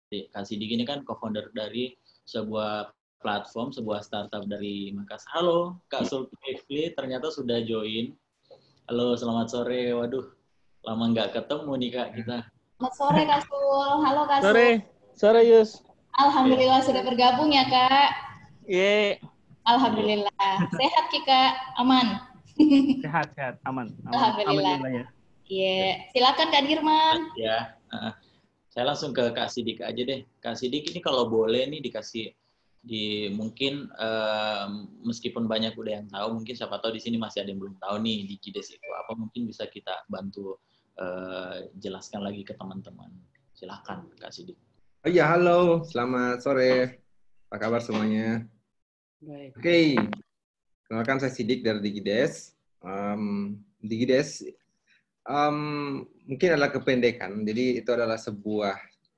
Kak Sidik ini kan co-founder dari sebuah platform, sebuah startup dari Makassar. Halo, Kak Zulkifli, ternyata sudah join. Halo, selamat sore. Waduh, lama nggak ketemu nih Kak kita. Selamat sore Kak Sul. Halo Kak Sul. Sore, sore Yus. Alhamdulillah sudah bergabung ya Kak. Ye, Alhamdulillah. Sehat Ki Kak? Aman? sehat, aman, Alhamdulillah. alhamdulillah ya. Iya. Silakan Kak Dirman. Ya, saya langsung ke Kak Sidik aja deh. Kak Sidik ini kalau boleh nih dikasih mungkin meskipun banyak udah yang tahu, mungkin siapa tahu di sini masih ada yang belum tahu nih DigiDes itu apa, mungkin bisa kita bantu jelaskan lagi ke teman-teman. Silakan Kak Sidik. Oh iya, halo, selamat sore. Apa kabar semuanya? Baik. Oke, kenalkan saya Sidik dari DigiDes. DigiDes mungkin adalah kependekan, jadi itu adalah sebuah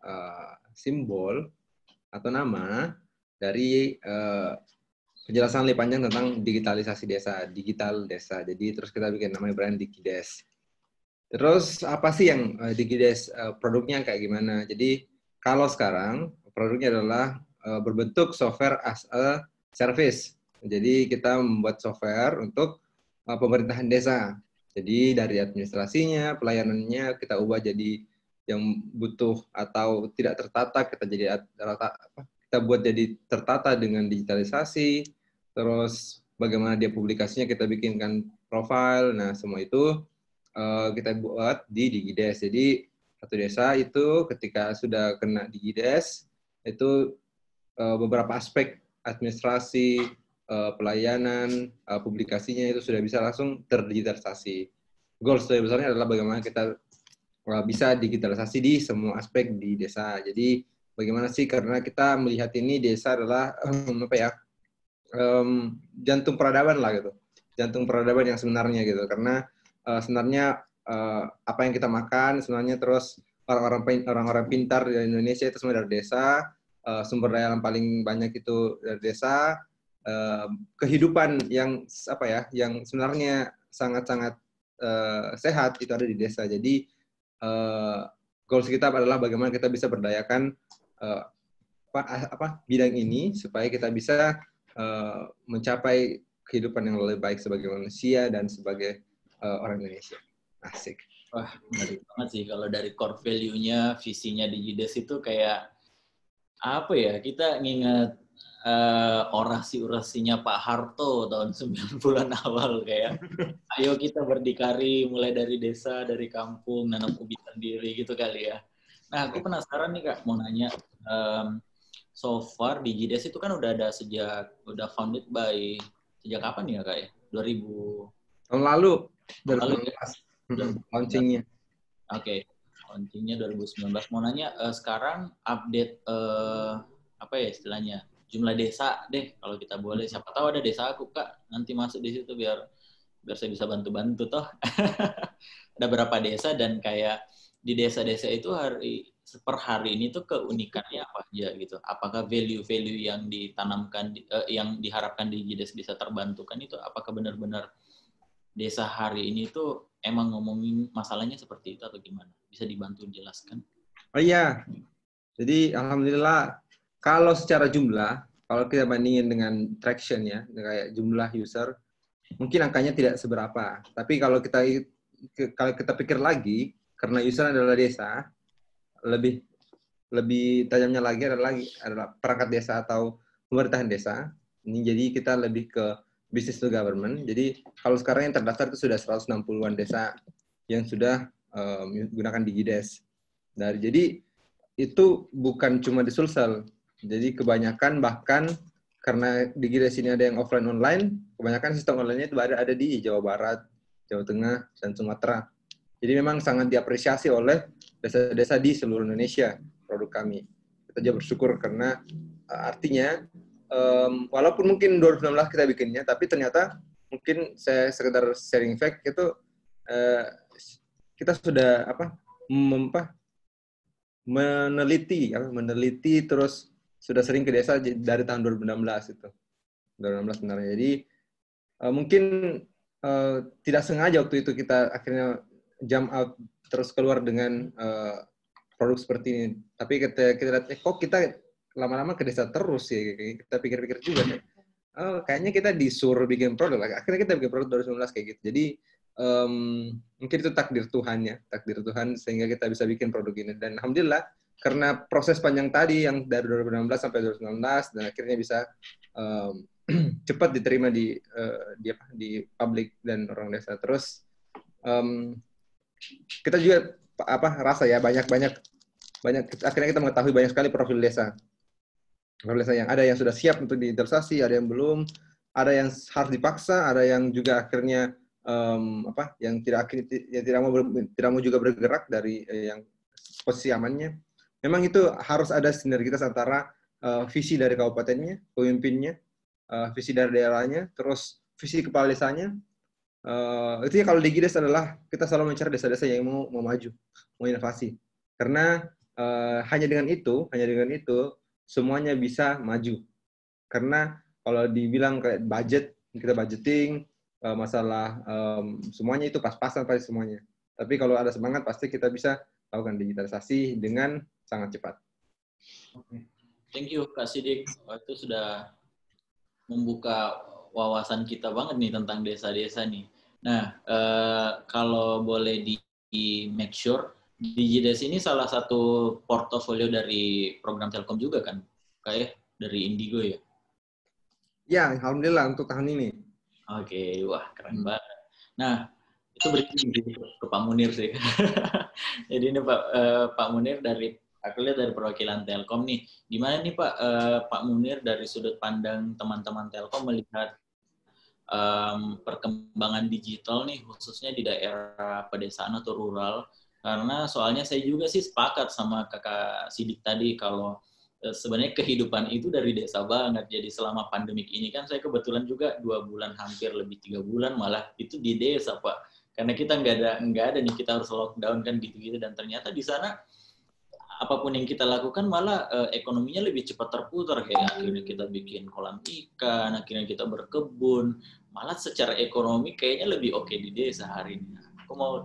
simbol atau nama dari penjelasan lebih panjang tentang digitalisasi desa, digital desa. Jadi terus kita bikin namanya brand DigiDes. Terus apa sih yang DigiDes produknya kayak gimana? Jadi kalau sekarang produknya adalah berbentuk software as a service. Jadi kita membuat software untuk pemerintahan desa. Jadi dari administrasinya, pelayanannya kita ubah jadi yang butuh atau tidak tertata, kita buat jadi tertata dengan digitalisasi. Terus bagaimana dia publikasinya, kita bikinkan profile. Nah, semua itu kita buat di DigiDes. Jadi satu desa itu ketika sudah kena DigiDes, itu beberapa aspek administrasi, pelayanan, publikasinya itu sudah bisa langsung terdigitalisasi. Goals besarnya adalah bagaimana kita bisa digitalisasi di semua aspek di desa. Jadi bagaimana sih, karena kita melihat ini desa adalah jantung peradaban lah gitu, jantung peradaban yang sebenarnya gitu, karena sebenarnya apa yang kita makan sebenarnya, terus orang-orang pintar di Indonesia itu semua dari desa, sumber daya yang paling banyak itu dari desa, kehidupan yang yang sebenarnya sangat-sangat sehat itu ada di desa. Jadi goals kita adalah bagaimana kita bisa berdayakan bidang ini supaya kita bisa mencapai kehidupan yang lebih baik sebagai manusia dan sebagai orang Indonesia. Asik. Wah, menarik banget sih kalau dari core value-nya, visinya DigiDes itu kayak apa ya? Kita nginget orasi-orasinya Pak Harto tahun 90-an awal kayak ayo kita berdikari mulai dari desa, dari kampung, nanam ubi sendiri gitu kali ya. Nah, aku penasaran nih Kak, mau nanya so far DigiDes itu kan udah founded by sejak kapan ya Kak ya? 2000 tahun lalu, 2019 launchingnya. Oke, launchingnya 2019. Mau nanya sekarang update apa ya istilahnya, jumlah desa deh kalau kita boleh. Siapa tahu ada desa aku Kak nanti masuk di situ biar saya bisa bantu-bantu toh. Ada berapa desa dan kayak di desa-desa itu per hari ini tuh keunikannya apa aja gitu? Apakah value-value yang ditanamkan yang diharapkan di DigiDes bisa terbantukan itu apakah benar-benar desa hari ini tuh emang ngomongin masalahnya seperti itu atau gimana? Bisa dibantu jelaskan? Oh iya. Jadi alhamdulillah kalau secara jumlah, kalau kita bandingin dengan traction ya, kayak jumlah user, mungkin angkanya tidak seberapa. Tapi kalau kita pikir lagi, karena user adalah desa, lebih tajamnya lagi adalah perangkat desa atau pemerintahan desa. Ini jadi kita lebih ke business to government. Jadi kalau sekarang yang terdaftar itu sudah 160-an desa yang sudah menggunakan DigiDes. Jadi itu bukan cuma di Sulsel. Jadi kebanyakan bahkan karena DigiDes ini ada yang offline online, kebanyakan sistem online-nya itu ada di Jawa Barat, Jawa Tengah, dan Sumatera. Jadi memang sangat diapresiasi oleh desa-desa di seluruh Indonesia produk kami. Kita juga bersyukur karena artinya walaupun mungkin 2019 kita bikinnya, tapi ternyata mungkin saya sekedar sharing fact itu kita sudah meneliti terus sudah sering ke desa dari tahun 2016 itu. 2016 sebenarnya. Jadi mungkin tidak sengaja waktu itu kita akhirnya jump out terus keluar dengan produk seperti ini. Tapi kita lihat, kok kita lama-lama ke desa terus ya. Kita pikir-pikir juga nih. Oh, kayaknya kita disuruh bikin produk. Akhirnya kita bikin produk 2019 kayak gitu. Jadi mungkin itu takdir Tuhan sehingga kita bisa bikin produk ini. Dan alhamdulillah karena proses panjang tadi yang dari 2016 sampai 2019 dan akhirnya bisa cepat diterima di publik dan orang desa. Terus kita juga rasa ya banyak akhirnya kita mengetahui banyak sekali profil desa yang ada yang sudah siap untuk digitalisasi, ada yang belum, ada yang harus dipaksa, ada yang juga akhirnya yang tidak mau juga bergerak dari yang posisi amannya. Memang itu harus ada sinergitas antara visi dari kabupatennya, pemimpinnya, visi dari daerahnya, terus visi kepala desanya. Itu ya kalau di GIDES adalah kita selalu mencari desa-desa yang mau maju, mau inovasi. Karena hanya dengan itu semuanya bisa maju. Karena kalau dibilang kayak budget, kita budgeting, masalah semuanya itu pas-pasan pasti semuanya. Tapi kalau ada semangat pasti kita bisa lakukan digitalisasi dengan sangat cepat. Thank you Kak Sidik. Itu sudah membuka wawasan kita banget nih tentang desa-desa nih. Nah, kalau boleh di make sure, DigiDes ini salah satu portofolio dari program Telkom juga kan? Kayak dari Indigo ya? Ya, alhamdulillah untuk tahun ini. Oke, wah keren banget. Nah, itu berarti ke Pak Munir sih. Jadi ini Pak Munir aku lihat dari perwakilan Telkom nih. Gimana nih Pak Munir dari sudut pandang teman-teman Telkom melihat perkembangan digital nih khususnya di daerah pedesaan atau rural, karena soalnya saya juga sih sepakat sama Kakak Sidik tadi kalau sebenarnya kehidupan itu dari desa banget. Jadi selama pandemik ini kan saya kebetulan juga 2 bulan hampir lebih 3 bulan malah itu di desa Pak, karena kita nggak ada nih, kita harus lockdown kan gitu-gitu, dan ternyata di sana apapun yang kita lakukan malah ekonominya lebih cepat terputar, kayak akhirnya kita bikin kolam ikan, akhirnya kita berkebun, malah secara ekonomi kayaknya lebih oke di desa hari ini. Aku mau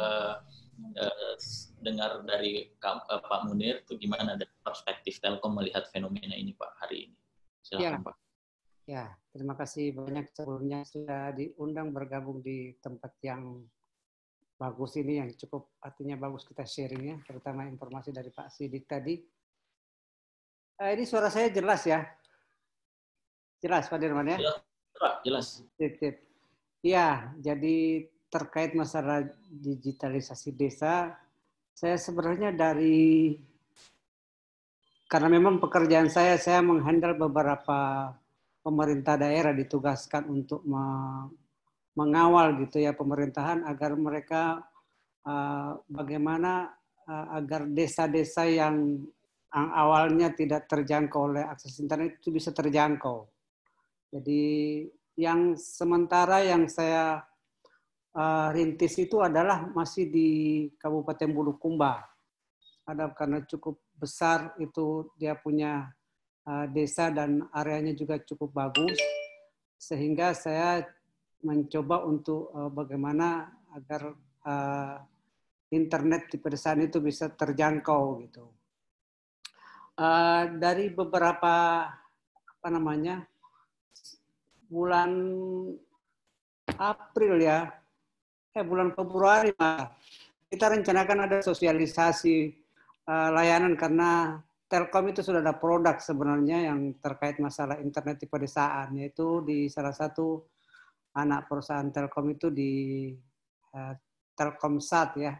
dengar dari Pak Munir itu gimana dari perspektif Telkom melihat fenomena ini Pak hari ini. Silakan Pak. Ya, terima kasih banyak sebelumnya sudah diundang bergabung di tempat yang bagus ini, yang cukup artinya bagus kita sharingnya, terutama informasi dari Pak Sidik tadi. Ini suara saya jelas ya? Jelas Pak Dirman ya? Jelas Pak, jelas. Ya, jadi terkait masalah digitalisasi desa, saya sebenarnya karena memang pekerjaan saya menghandle beberapa pemerintah daerah ditugaskan untuk mengawal gitu ya pemerintahan agar mereka bagaimana agar desa-desa yang awalnya tidak terjangkau oleh akses internet itu bisa terjangkau. Jadi yang sementara yang saya rintis itu adalah masih di Kabupaten Bulukumba. Ada karena cukup besar itu dia punya desa dan areanya juga cukup bagus, sehingga saya mencoba untuk bagaimana agar internet di pedesaan itu bisa terjangkau gitu. Dari beberapa bulan April ya, bulan Februari kita rencanakan ada sosialisasi layanan karena Telkom itu sudah ada produk sebenarnya yang terkait masalah internet di pedesaan, yaitu di salah satu anak perusahaan Telkom itu di Telkomsat ya.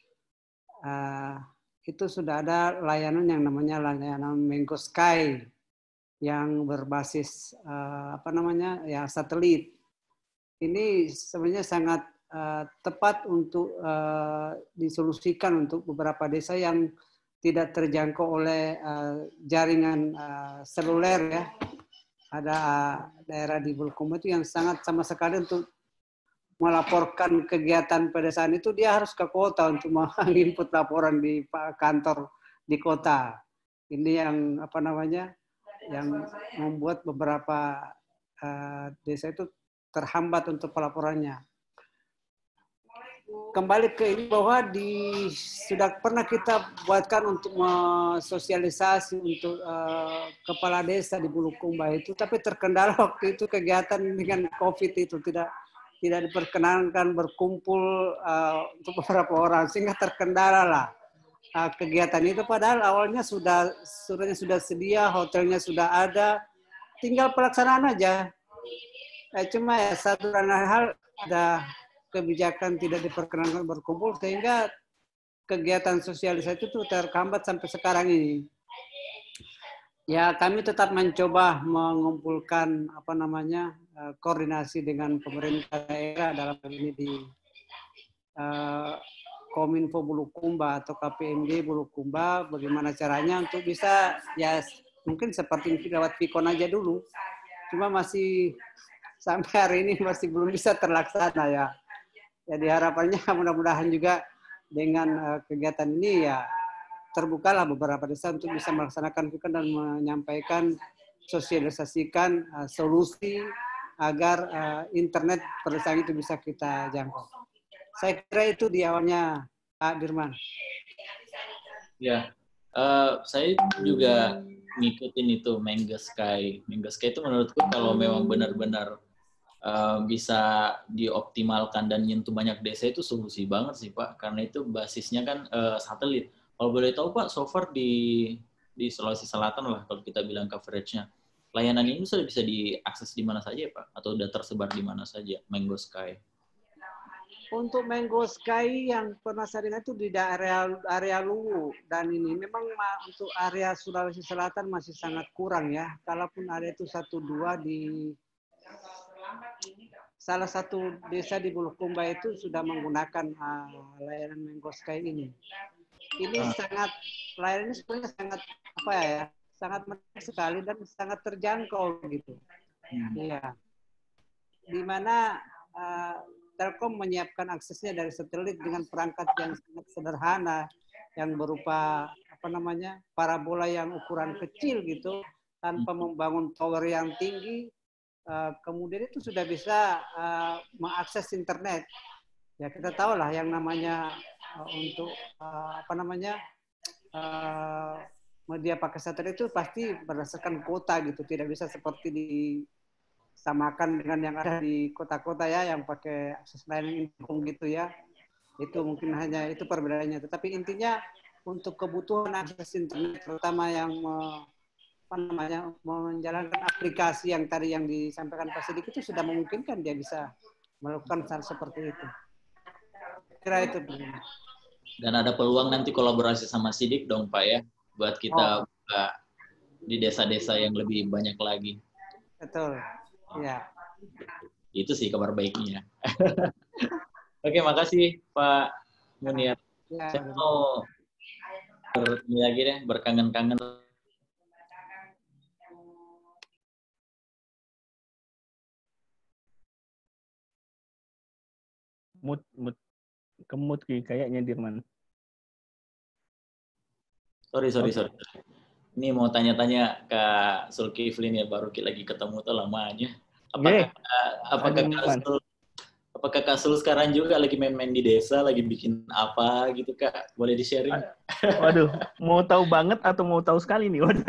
Itu sudah ada layanan yang namanya layanan Mango Sky yang berbasis ya satelit. Ini sebenarnya sangat tepat untuk disolusikan untuk beberapa desa yang tidak terjangkau oleh jaringan seluler ya. Ada daerah di Bulukumba itu yang sangat sama sekali untuk melaporkan kegiatan pedesaan itu dia harus ke kota untuk menginput laporan di kantor di kota. Ini yang yang membuat beberapa desa itu terhambat untuk pelaporannya. kembali ke ini bahwa sudah pernah kita buatkan untuk sosialisasi untuk kepala desa di Bulukumba itu, tapi terkendala waktu itu kegiatan dengan COVID itu tidak diperkenankan berkumpul untuk beberapa orang, sehingga terkendala lah kegiatan itu. Padahal awalnya sudah sedia, hotelnya sudah ada, tinggal pelaksanaan aja. Cuma ya satu dan lain hal ada kebijakan tidak diperkenankan berkumpul, sehingga kegiatan sosialisasi itu terhambat sampai sekarang ini. Ya, kami tetap mencoba mengumpulkan koordinasi dengan pemerintah daerah, dalam hal ini di Kominfo Bulukumba atau KPMD Bulukumba, bagaimana caranya untuk bisa ya mungkin seperti lewat Pikon aja dulu. Cuma masih sampai hari ini masih belum bisa terlaksana ya. Jadi harapannya mudah-mudahan juga dengan kegiatan ini ya terbukalah beberapa desa untuk bisa melaksanakan Pikon dan menyampaikan, sosialisasikan solusi agar internet pada saat itu bisa kita jangkau. Saya kira itu di awalnya, Pak Dirman. Ya, saya juga ngikutin itu Mango Sky. Mango Sky itu menurutku kalau memang benar-benar bisa dioptimalkan dan nyentuh banyak desa itu solusi banget sih Pak, karena itu basisnya kan satelit. Kalau boleh tahu Pak, so far di Sulawesi Selatan lah kalau kita bilang coverage-nya, layanan ini sudah bisa diakses di mana saja Pak? Atau sudah tersebar di mana saja Mango Sky? Untuk Mango Sky yang pernah saya dengar itu di area Luwu, dan ini memang untuk area Sulawesi Selatan masih sangat kurang ya. Kalaupun ada itu 1-2 di salah satu desa di Bulukumba itu sudah menggunakan layanan Mango Sky ini. Ini layanan ini sebenarnya sangat menarik sekali dan sangat terjangkau gitu. Iya. Di mana Telkom menyiapkan aksesnya dari satelit dengan perangkat yang sangat sederhana yang berupa parabola yang ukuran kecil gitu, tanpa membangun tower yang tinggi. Kemudian itu sudah bisa mengakses internet. Ya kita tahu lah yang namanya untuk media pakai satelit itu pasti berdasarkan kuota gitu, tidak bisa seperti disamakan dengan yang ada di kota-kota ya yang pakai akses layanan indukung gitu ya. Itu mungkin hanya itu perbedaannya. Tetapi intinya untuk kebutuhan akses internet, terutama yang menjalankan aplikasi yang tadi yang disampaikan Pak Sidik, itu sudah memungkinkan dia bisa melakukan hal seperti itu. Kira itu. Dan ada peluang nanti kolaborasi sama Sidik dong Pak ya, buat kita buka di desa-desa yang lebih banyak lagi. Betul, ya. Itu sih kabar baiknya. Oke, makasih Pak Munir. Ya, saya mau ini lagi deh, berkangen-kangen. Kemut kayaknya Dirman. Sorry. Ini mau tanya-tanya Kak Zulkifli ya, baru lagi ketemu tuh lamanya. Apakah Kak Sul sekarang juga lagi main-main di desa, lagi bikin apa gitu Kak? Boleh di-sharing? Waduh, mau tahu banget atau mau tahu sekali nih? Waduh.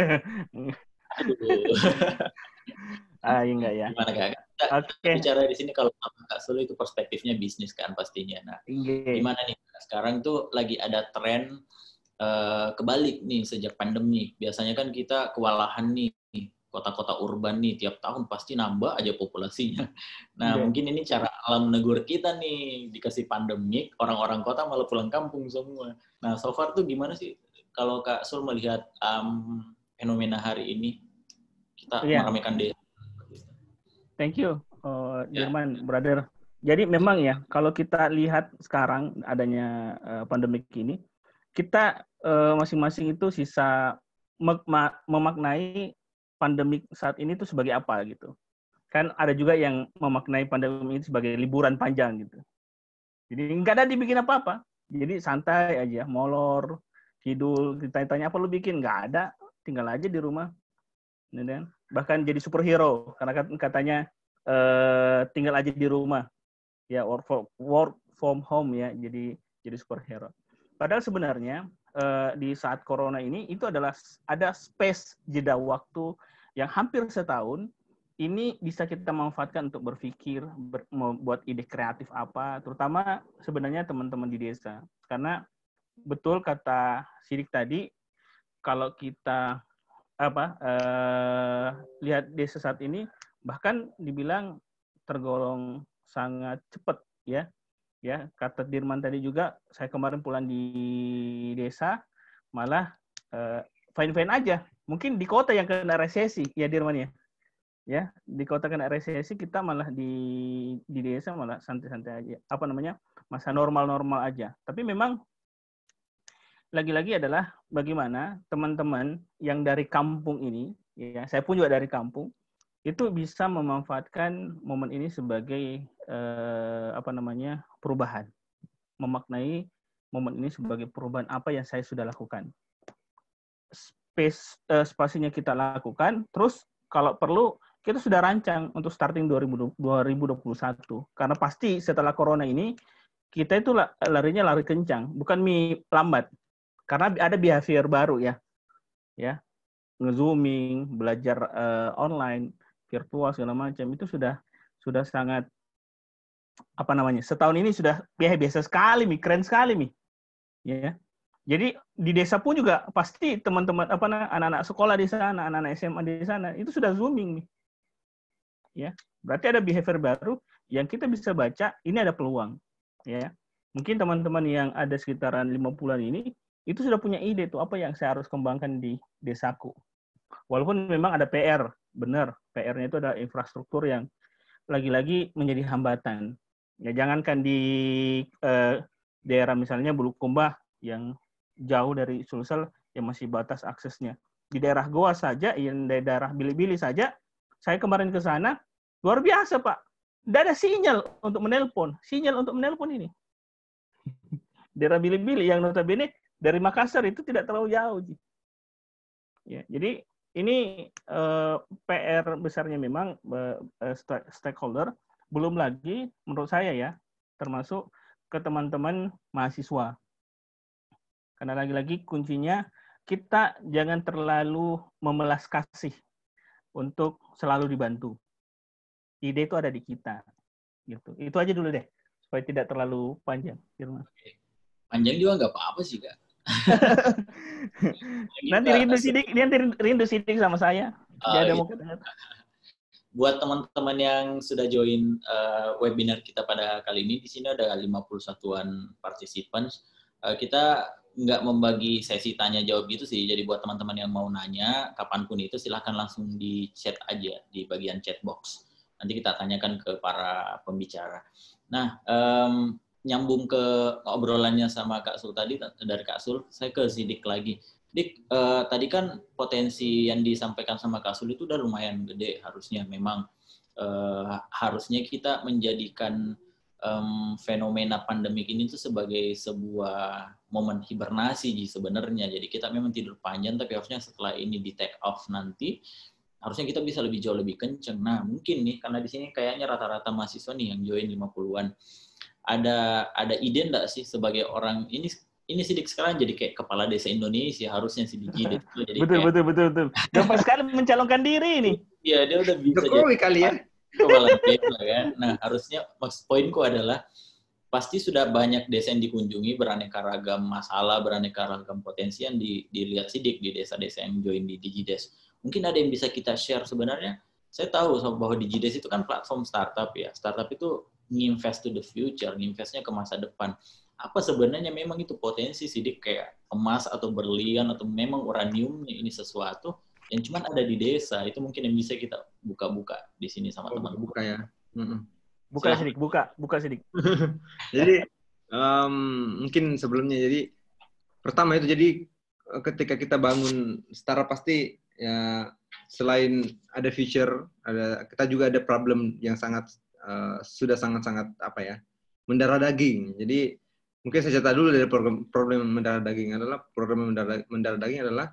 Enggak ya. Gimana Kak? Kita bicara di sini kalau Kak Sul itu perspektifnya bisnis kan pastinya. Nah, gimana nih? Sekarang tuh lagi ada tren kebalik nih sejak pandemi. Biasanya kan kita kewalahan nih, kota-kota urban nih tiap tahun pasti nambah aja populasinya. Nah, mungkin ini cara alam menegur kita nih, dikasih pandemik, orang-orang kota malah pulang kampung semua. Nah, so far tuh gimana sih kalau Kak Sul melihat fenomena hari ini? Kita meramaikan desa. Thank you, Dirman, brother. Jadi memang ya, kalau kita lihat sekarang adanya pandemik ini, kita masing-masing itu sisa memaknai pandemik saat ini itu sebagai apa gitu. Kan ada juga yang memaknai pandemi ini sebagai liburan panjang gitu. Jadi nggak ada dibikin apa-apa. Jadi santai aja, molor, tidur, ditanya-tanya apa lu bikin, nggak ada, tinggal aja di rumah. Bahkan jadi superhero karena katanya tinggal aja di rumah. Ya work from home ya, jadi superhero. Padahal sebenarnya di saat corona ini itu adalah ada space jeda waktu yang hampir setahun ini bisa kita manfaatkan untuk berpikir, membuat ide kreatif apa, terutama sebenarnya teman-teman di desa. Karena betul kata Sidik tadi, kalau kita lihat desa saat ini, bahkan dibilang tergolong sangat cepat ya. Ya, kata Dirman tadi juga, saya kemarin pulang di desa, malah fine-fine aja. Mungkin di kota yang kena resesi, ya Dirman ya. Ya, di kota kena resesi, kita malah di desa malah santai-santai aja. Masa normal-normal aja. Tapi memang lagi-lagi adalah bagaimana teman-teman yang dari kampung ini, ya, saya pun juga dari kampung, itu bisa memanfaatkan momen ini sebagai perubahan. Memaknai momen ini sebagai perubahan apa yang saya sudah lakukan. Spasinya kita lakukan, terus kalau perlu kita sudah rancang untuk starting 2021. Karena pasti setelah corona ini, kita itu larinya lari kencang, bukan lambat. Karena ada behavior baru ya. Nge-zooming, belajar online, virtual, segala macam, itu sudah sangat, setahun ini sudah biasa sekali, keren sekali. Ya. Jadi di desa pun juga pasti teman-teman anak-anak sekolah di sana, anak-anak SMA di sana itu sudah zooming. Ya, berarti ada behavior baru yang kita bisa baca, ini ada peluang. Ya. Mungkin teman-teman yang ada sekitaran 5 bulan ini, itu sudah punya ide tuh, apa yang saya harus kembangkan di desaku. Walaupun memang ada PR, benar. PR-nya itu ada infrastruktur yang lagi-lagi menjadi hambatan. Ya, jangankan di daerah misalnya Bulukumba yang jauh dari Sulsel, yang masih batas aksesnya. Di daerah Goa saja, yang di daerah Bili-Bili saja, saya kemarin ke sana, luar biasa, Pak. Tidak ada sinyal untuk menelpon. Ini. Daerah Bili-Bili yang notabene dari Makassar itu tidak terlalu jauh. Ya, jadi ini PR besarnya memang stakeholder. Belum lagi menurut saya ya, termasuk ke teman-teman mahasiswa. Karena lagi-lagi kuncinya kita jangan terlalu memelas kasih untuk selalu dibantu. Ide itu ada di kita. Gitu. Itu aja dulu deh, supaya tidak terlalu panjang. Panjang juga nggak apa-apa sih, Kak. Nanti rindu sidik sama saya. Buat teman-teman yang sudah join webinar kita pada kali ini, di sini ada 51-an participants. Kita nggak membagi sesi tanya jawab gitu sih. Jadi buat teman-teman yang mau nanya kapanpun itu silahkan langsung di chat aja di bagian chat box. Nanti kita tanyakan ke para pembicara. Nah, nyambung ke obrolannya sama Kak Sul tadi, dari Kak Sul, saya ke Sidik lagi. Dik, tadi kan potensi yang disampaikan sama Kak Sul itu udah lumayan gede. Harusnya memang harusnya kita menjadikan fenomena pandemik ini tuh sebagai sebuah momen hibernasi sebenarnya. Jadi kita memang tidur panjang, tapi harusnya setelah ini di take off nanti, harusnya kita bisa jauh lebih kenceng. Nah, mungkin nih, karena di sini kayaknya rata-rata mahasiswa nih yang join 50-an. Ada ide enggak sih sebagai orang ini Sidik sekarang jadi kayak kepala desa Indonesia, harusnya si Digi itu jadi betul. Gampang sekali mencalonkan diri nih. Iya, dia udah bisa Jokowi kali ya. Kepala desa kan. Nah, harusnya maksud poinku adalah pasti sudah banyak desa yang dikunjungi, beraneka ragam masalah, beraneka ragam potensi yang dilihat Sidik di desa-desa yang join di Digides. Mungkin ada yang bisa kita share sebenarnya. Saya tahu bahwa Digides itu kan platform startup ya. Startup itu nginvest to the future, nginvestnya ke masa depan. Apa sebenarnya memang itu potensi Sidik kayak emas atau berlian atau memang uranium ini sesuatu yang cuma ada di desa, itu mungkin yang bisa kita buka-buka di sini sama teman-teman. Buka ya. Buka Sidik, buka Sidik. Jadi mungkin sebelumnya, jadi pertama itu, jadi ketika kita bangun startup pasti ya selain ada feature, kita juga ada problem yang sudah sangat mendarah daging. Jadi mungkin saya cerita dulu dari problem mendarah daging adalah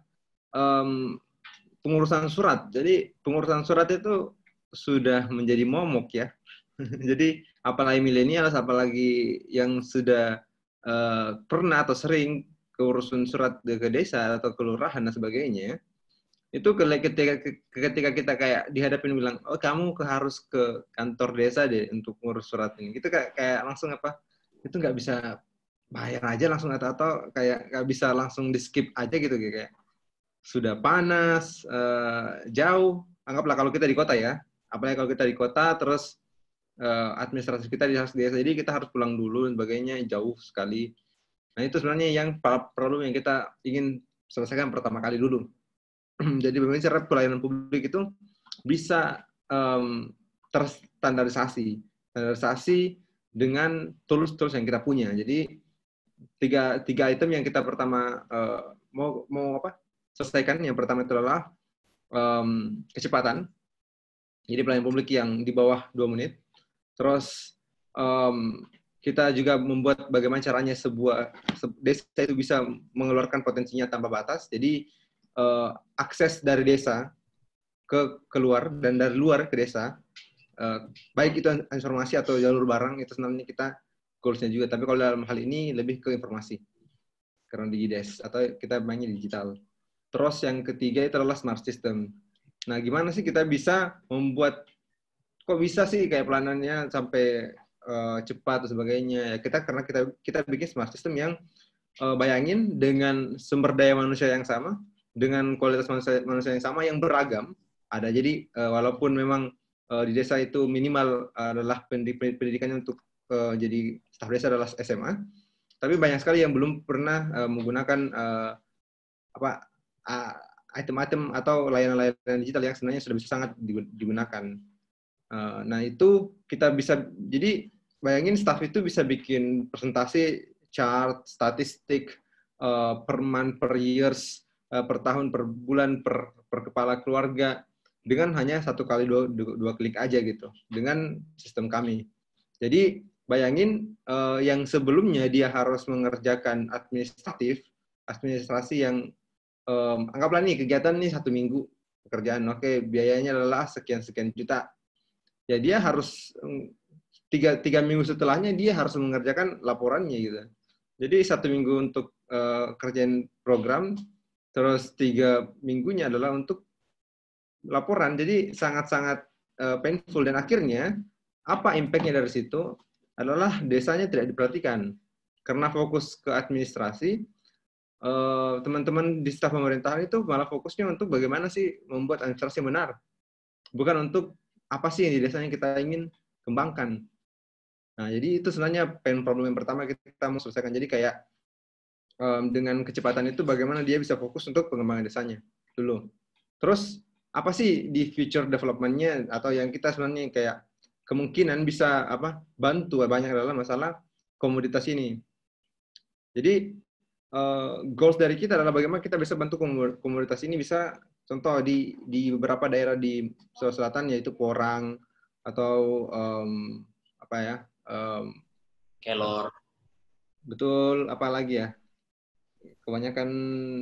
pengurusan surat. Jadi pengurusan surat itu sudah menjadi momok ya. Jadi apalagi milenial, apalagi yang sudah pernah atau sering keurusan surat ke desa atau kelurahan dan sebagainya, itu ketika kita kayak dihadapin bilang, oh kamu harus ke kantor desa deh untuk ngurus surat ini, itu kayak langsung apa, itu nggak bisa bayar aja langsung atau kayak nggak bisa langsung di skip aja gitu, kayak sudah panas, jauh, anggaplah kalau kita di kota ya, apalagi kalau kita di kota terus administrasi kita di desa, jadi kita harus pulang dulu dan sebagainya, jauh sekali. Nah itu sebenarnya yang problem yang kita ingin selesaikan pertama kali dulu. Jadi bagaimana cara pelayanan publik itu bisa terstandarisasi dengan tools-tools yang kita punya. Jadi tiga item yang kita pertama mau selesaikan. Yang pertama itu adalah kecepatan. Jadi pelayanan publik yang di bawah 2 menit. Terus kita juga membuat bagaimana caranya sebuah desa itu bisa mengeluarkan potensinya tanpa batas. Jadi akses dari desa ke keluar dan dari luar ke desa, baik itu informasi atau jalur barang, itu sebenarnya kita goals-nya juga. Tapi kalau dalam hal ini lebih ke informasi karena Digides atau kita mainnya digital. Terus yang ketiga itu adalah smart system. Nah, gimana sih kita bisa membuat, kok bisa sih kayak pelayanannya sampai cepat dan sebagainya? Ya, karena kita bikin smart system yang bayangin dengan sumber daya manusia yang sama, dengan kualitas manusia yang sama, yang beragam ada. Jadi walaupun memang di desa itu minimal adalah pendidikannya untuk jadi staf desa adalah SMA, tapi banyak sekali yang belum pernah menggunakan item-item atau layanan-layanan digital yang sebenarnya sudah bisa sangat digunakan. Nah itu kita bisa, jadi bayangin staf itu bisa bikin presentasi, chart, statistik, per month, per years, per tahun, per bulan, per kepala keluarga, dengan hanya 1 kali 2 klik aja gitu, dengan sistem kami. Jadi bayangin yang sebelumnya dia harus mengerjakan administrasi yang anggaplah nih kegiatan nih 1 minggu pekerjaan, oke, biayanya adalah sekian juta. Ya dia harus 3 minggu setelahnya dia harus mengerjakan laporannya gitu. Jadi 1 minggu untuk kerjain program, terus 3 minggunya adalah untuk laporan. Jadi sangat-sangat painful, dan akhirnya apa impact-nya dari situ adalah desanya tidak diperhatikan. Karena fokus ke administrasi, teman-teman di staf pemerintahan itu malah fokusnya untuk bagaimana sih membuat administrasi benar. Bukan untuk apa sih yang di desanya kita ingin kembangkan. Nah, jadi itu sebenarnya pain problem yang pertama kita mau selesaikan. Jadi kayak dengan kecepatan itu bagaimana dia bisa fokus untuk pengembangan desanya dulu. Terus apa sih di future development-nya atau yang kita sebenarnya kayak kemungkinan bisa bantu banyak adalah masalah komoditas ini. Jadi goals dari kita adalah bagaimana kita bisa bantu komoditas ini bisa, contoh di beberapa daerah di Sulawesi Selatan yaitu porang atau kelor. Betul, apa lagi ya? Kebanyakan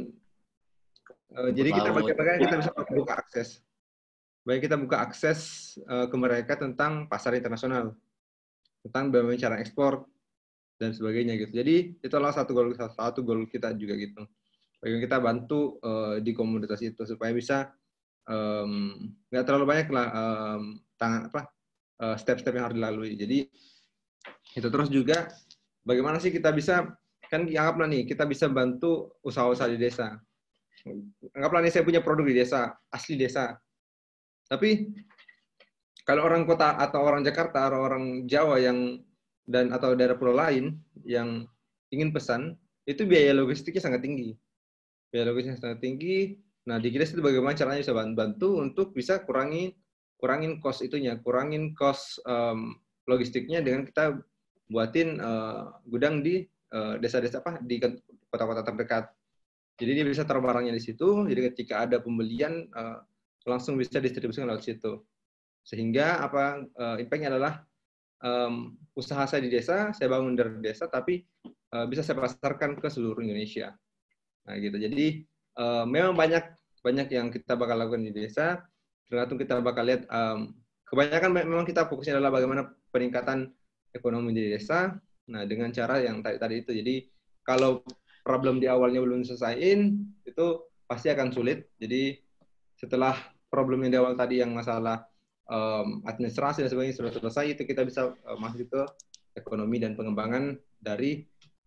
jadi kita bagaimana kita bisa buka akses. Baik kita buka akses ke mereka tentang pasar internasional, tentang bagaimana cara ekspor dan sebagainya gitu. Jadi itu adalah satu goal kita juga gitu. Bagaimana kita bantu di komunitas itu supaya bisa nggak terlalu banyak lah step-step yang harus dilalui. Jadi itu terus juga bagaimana sih kita bisa, kan anggaplah nih kita bisa bantu usaha-usaha di desa. Anggaplah nih saya punya produk di desa, asli desa. Tapi kalau orang kota atau orang Jakarta atau orang Jawa atau daerah pulau lain yang ingin pesan, itu biaya logistiknya sangat tinggi. Biaya logistiknya sangat tinggi. Nah, di Digides itu bagaimana caranya bisa bantu untuk bisa kurangin cost itunya, kurangin cost logistiknya dengan kita buatin gudang di desa-desa di kota-kota terdekat. Jadi dia bisa taruh barangnya di situ. Jadi ketika ada pembelian langsung bisa distribusikan lewat situ. Sehingga impact-nya adalah usaha saya di desa, saya bangun dari desa, tapi bisa saya pasarkan ke seluruh Indonesia. Nah gitu. Jadi memang banyak yang kita bakal lakukan di desa. Tergantung kita bakal lihat. Kebanyakan memang kita fokusnya adalah bagaimana peningkatan ekonomi di desa. Nah, dengan cara yang tadi itu. Jadi kalau problem di awalnya belum selesaiin, itu pasti akan sulit. Jadi setelah problem yang di awal tadi yang masalah administrasi dan sebagainya sudah selesai, itu kita bisa masuk ke ekonomi dan pengembangan dari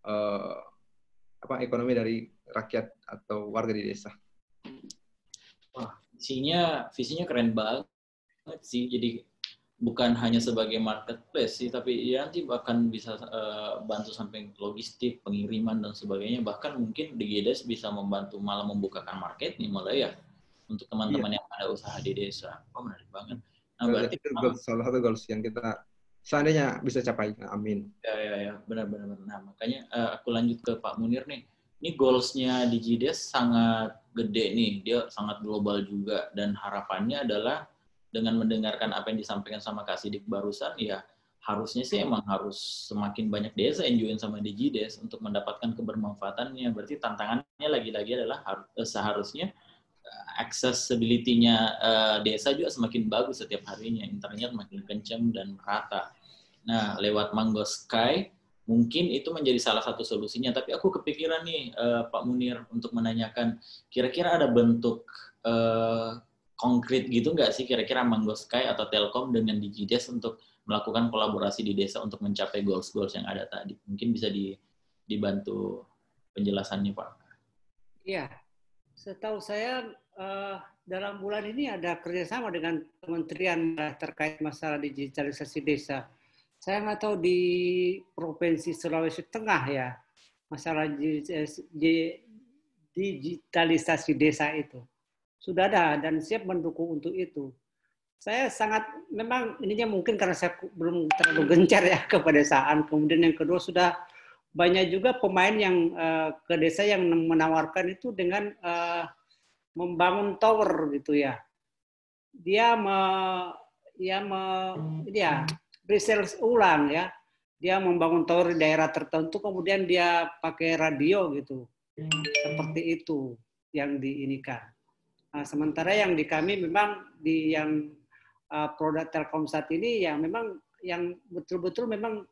ekonomi dari rakyat atau warga di desa. Wah, visinya keren banget sih. Jadi bukan hanya sebagai marketplace sih, tapi ya nanti bahkan bisa bantu sampai logistik, pengiriman dan sebagainya. Bahkan mungkin DigiDes bisa membantu malah membukakan market nih malah ya untuk teman-teman yang ada usaha di desa. Oh, menarik banget. Nah, berarti salah satu goals yang kita seandainya bisa capai. Amin. Ya, benar. Nah, makanya aku lanjut ke Pak Munir nih. Ini goals-nya DigiDes sangat gede nih. Dia sangat global juga dan harapannya adalah dengan mendengarkan apa yang disampaikan sama Kak Sidik barusan, ya harusnya sih emang harus semakin banyak desa yang join sama DigiDes untuk mendapatkan kebermanfaatannya. Berarti tantangannya lagi-lagi adalah seharusnya accessibility-nya desa juga semakin bagus setiap harinya, internet makin kencang dan merata. Nah, lewat Mango Sky, mungkin itu menjadi salah satu solusinya. Tapi aku kepikiran nih, Pak Munir, untuk menanyakan, kira-kira ada bentuk konkret gitu nggak sih kira-kira Mango Sky atau Telkom dengan DigiDes untuk melakukan kolaborasi di desa untuk mencapai goals-goals yang ada tadi? Mungkin bisa dibantu penjelasannya, Pak. Iya, setahu saya dalam bulan ini ada kerjasama dengan kementerian terkait masalah digitalisasi desa. Saya nggak tahu di Provinsi Sulawesi Tengah ya, masalah digitalisasi desa itu. Sudah ada dan siap mendukung untuk itu. Saya sangat, memang ininya mungkin karena saya belum terlalu gencar ya ke pedesaan. Kemudian yang kedua sudah banyak juga pemain yang ke desa yang menawarkan itu dengan membangun tower gitu ya. Dia resell ulang ya. Dia membangun tower di daerah tertentu, kemudian dia pakai radio gitu. Seperti itu yang diinikan. Nah, sementara yang di kami memang di yang produk Telkomsat ini yang memang yang betul-betul memang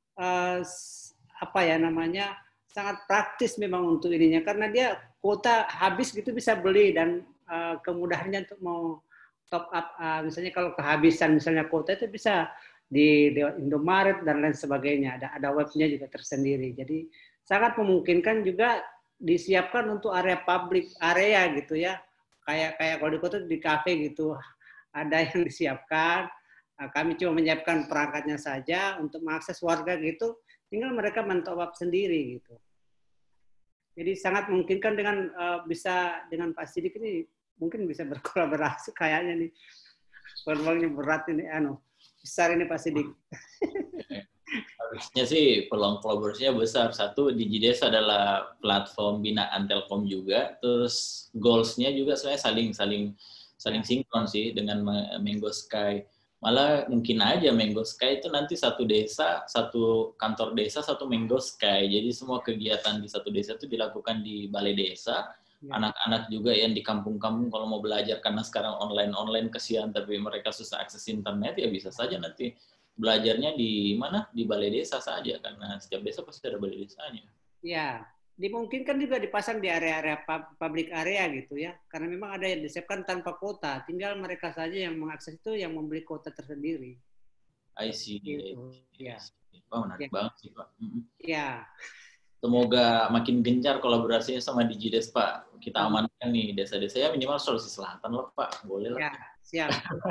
sangat praktis memang untuk ininya karena dia kuota habis gitu bisa beli dan kemudahannya untuk mau top up misalnya kalau kehabisan misalnya kuota itu bisa di Indomaret dan lain sebagainya, ada webnya juga tersendiri, jadi sangat memungkinkan juga disiapkan untuk area publik area gitu ya. Kayak kalau di kota di kafe gitu ada yang disiapkan. Nah, kami cuma menyiapkan perangkatnya saja untuk mengakses warga gitu, tinggal mereka men-top up sendiri gitu. Jadi sangat memungkinkan dengan bisa dengan Pak Sidik ini mungkin bisa berkolaborasi kayaknya nih. Peluangnya berat ini besar ini Pak Sidik. Harusnya sih peluang kolaborasinya besar. Satu, DigiDes adalah platform binaan Telkom juga. Terus goals-nya juga sebenarnya saling sinkron sih dengan Mango Sky. Malah mungkin aja Mango Sky itu nanti satu desa, satu kantor desa, satu Mango Sky. Jadi semua kegiatan di satu desa itu dilakukan di balai desa. Anak-anak juga yang di kampung-kampung kalau mau belajar karena sekarang online kesian tapi mereka susah akses internet, ya bisa saja nanti belajarnya di mana? Di balai desa saja, karena setiap desa pasti ada balai desanya. Ya, dimungkinkan juga dipasang di area-area public area gitu ya, karena memang ada yang disiapkan tanpa kuota, tinggal mereka saja yang mengakses itu yang membeli kuota tersendiri. I see. Gitu. Ya. Oh, menarik banget sih, Pak. Ya. Semoga makin gencar kolaborasinya sama DigiDes, Pak. Kita amankan nih desa-desa ya, minimal Sulawesi Selatan lah, Pak. Boleh lah. Ya, siap.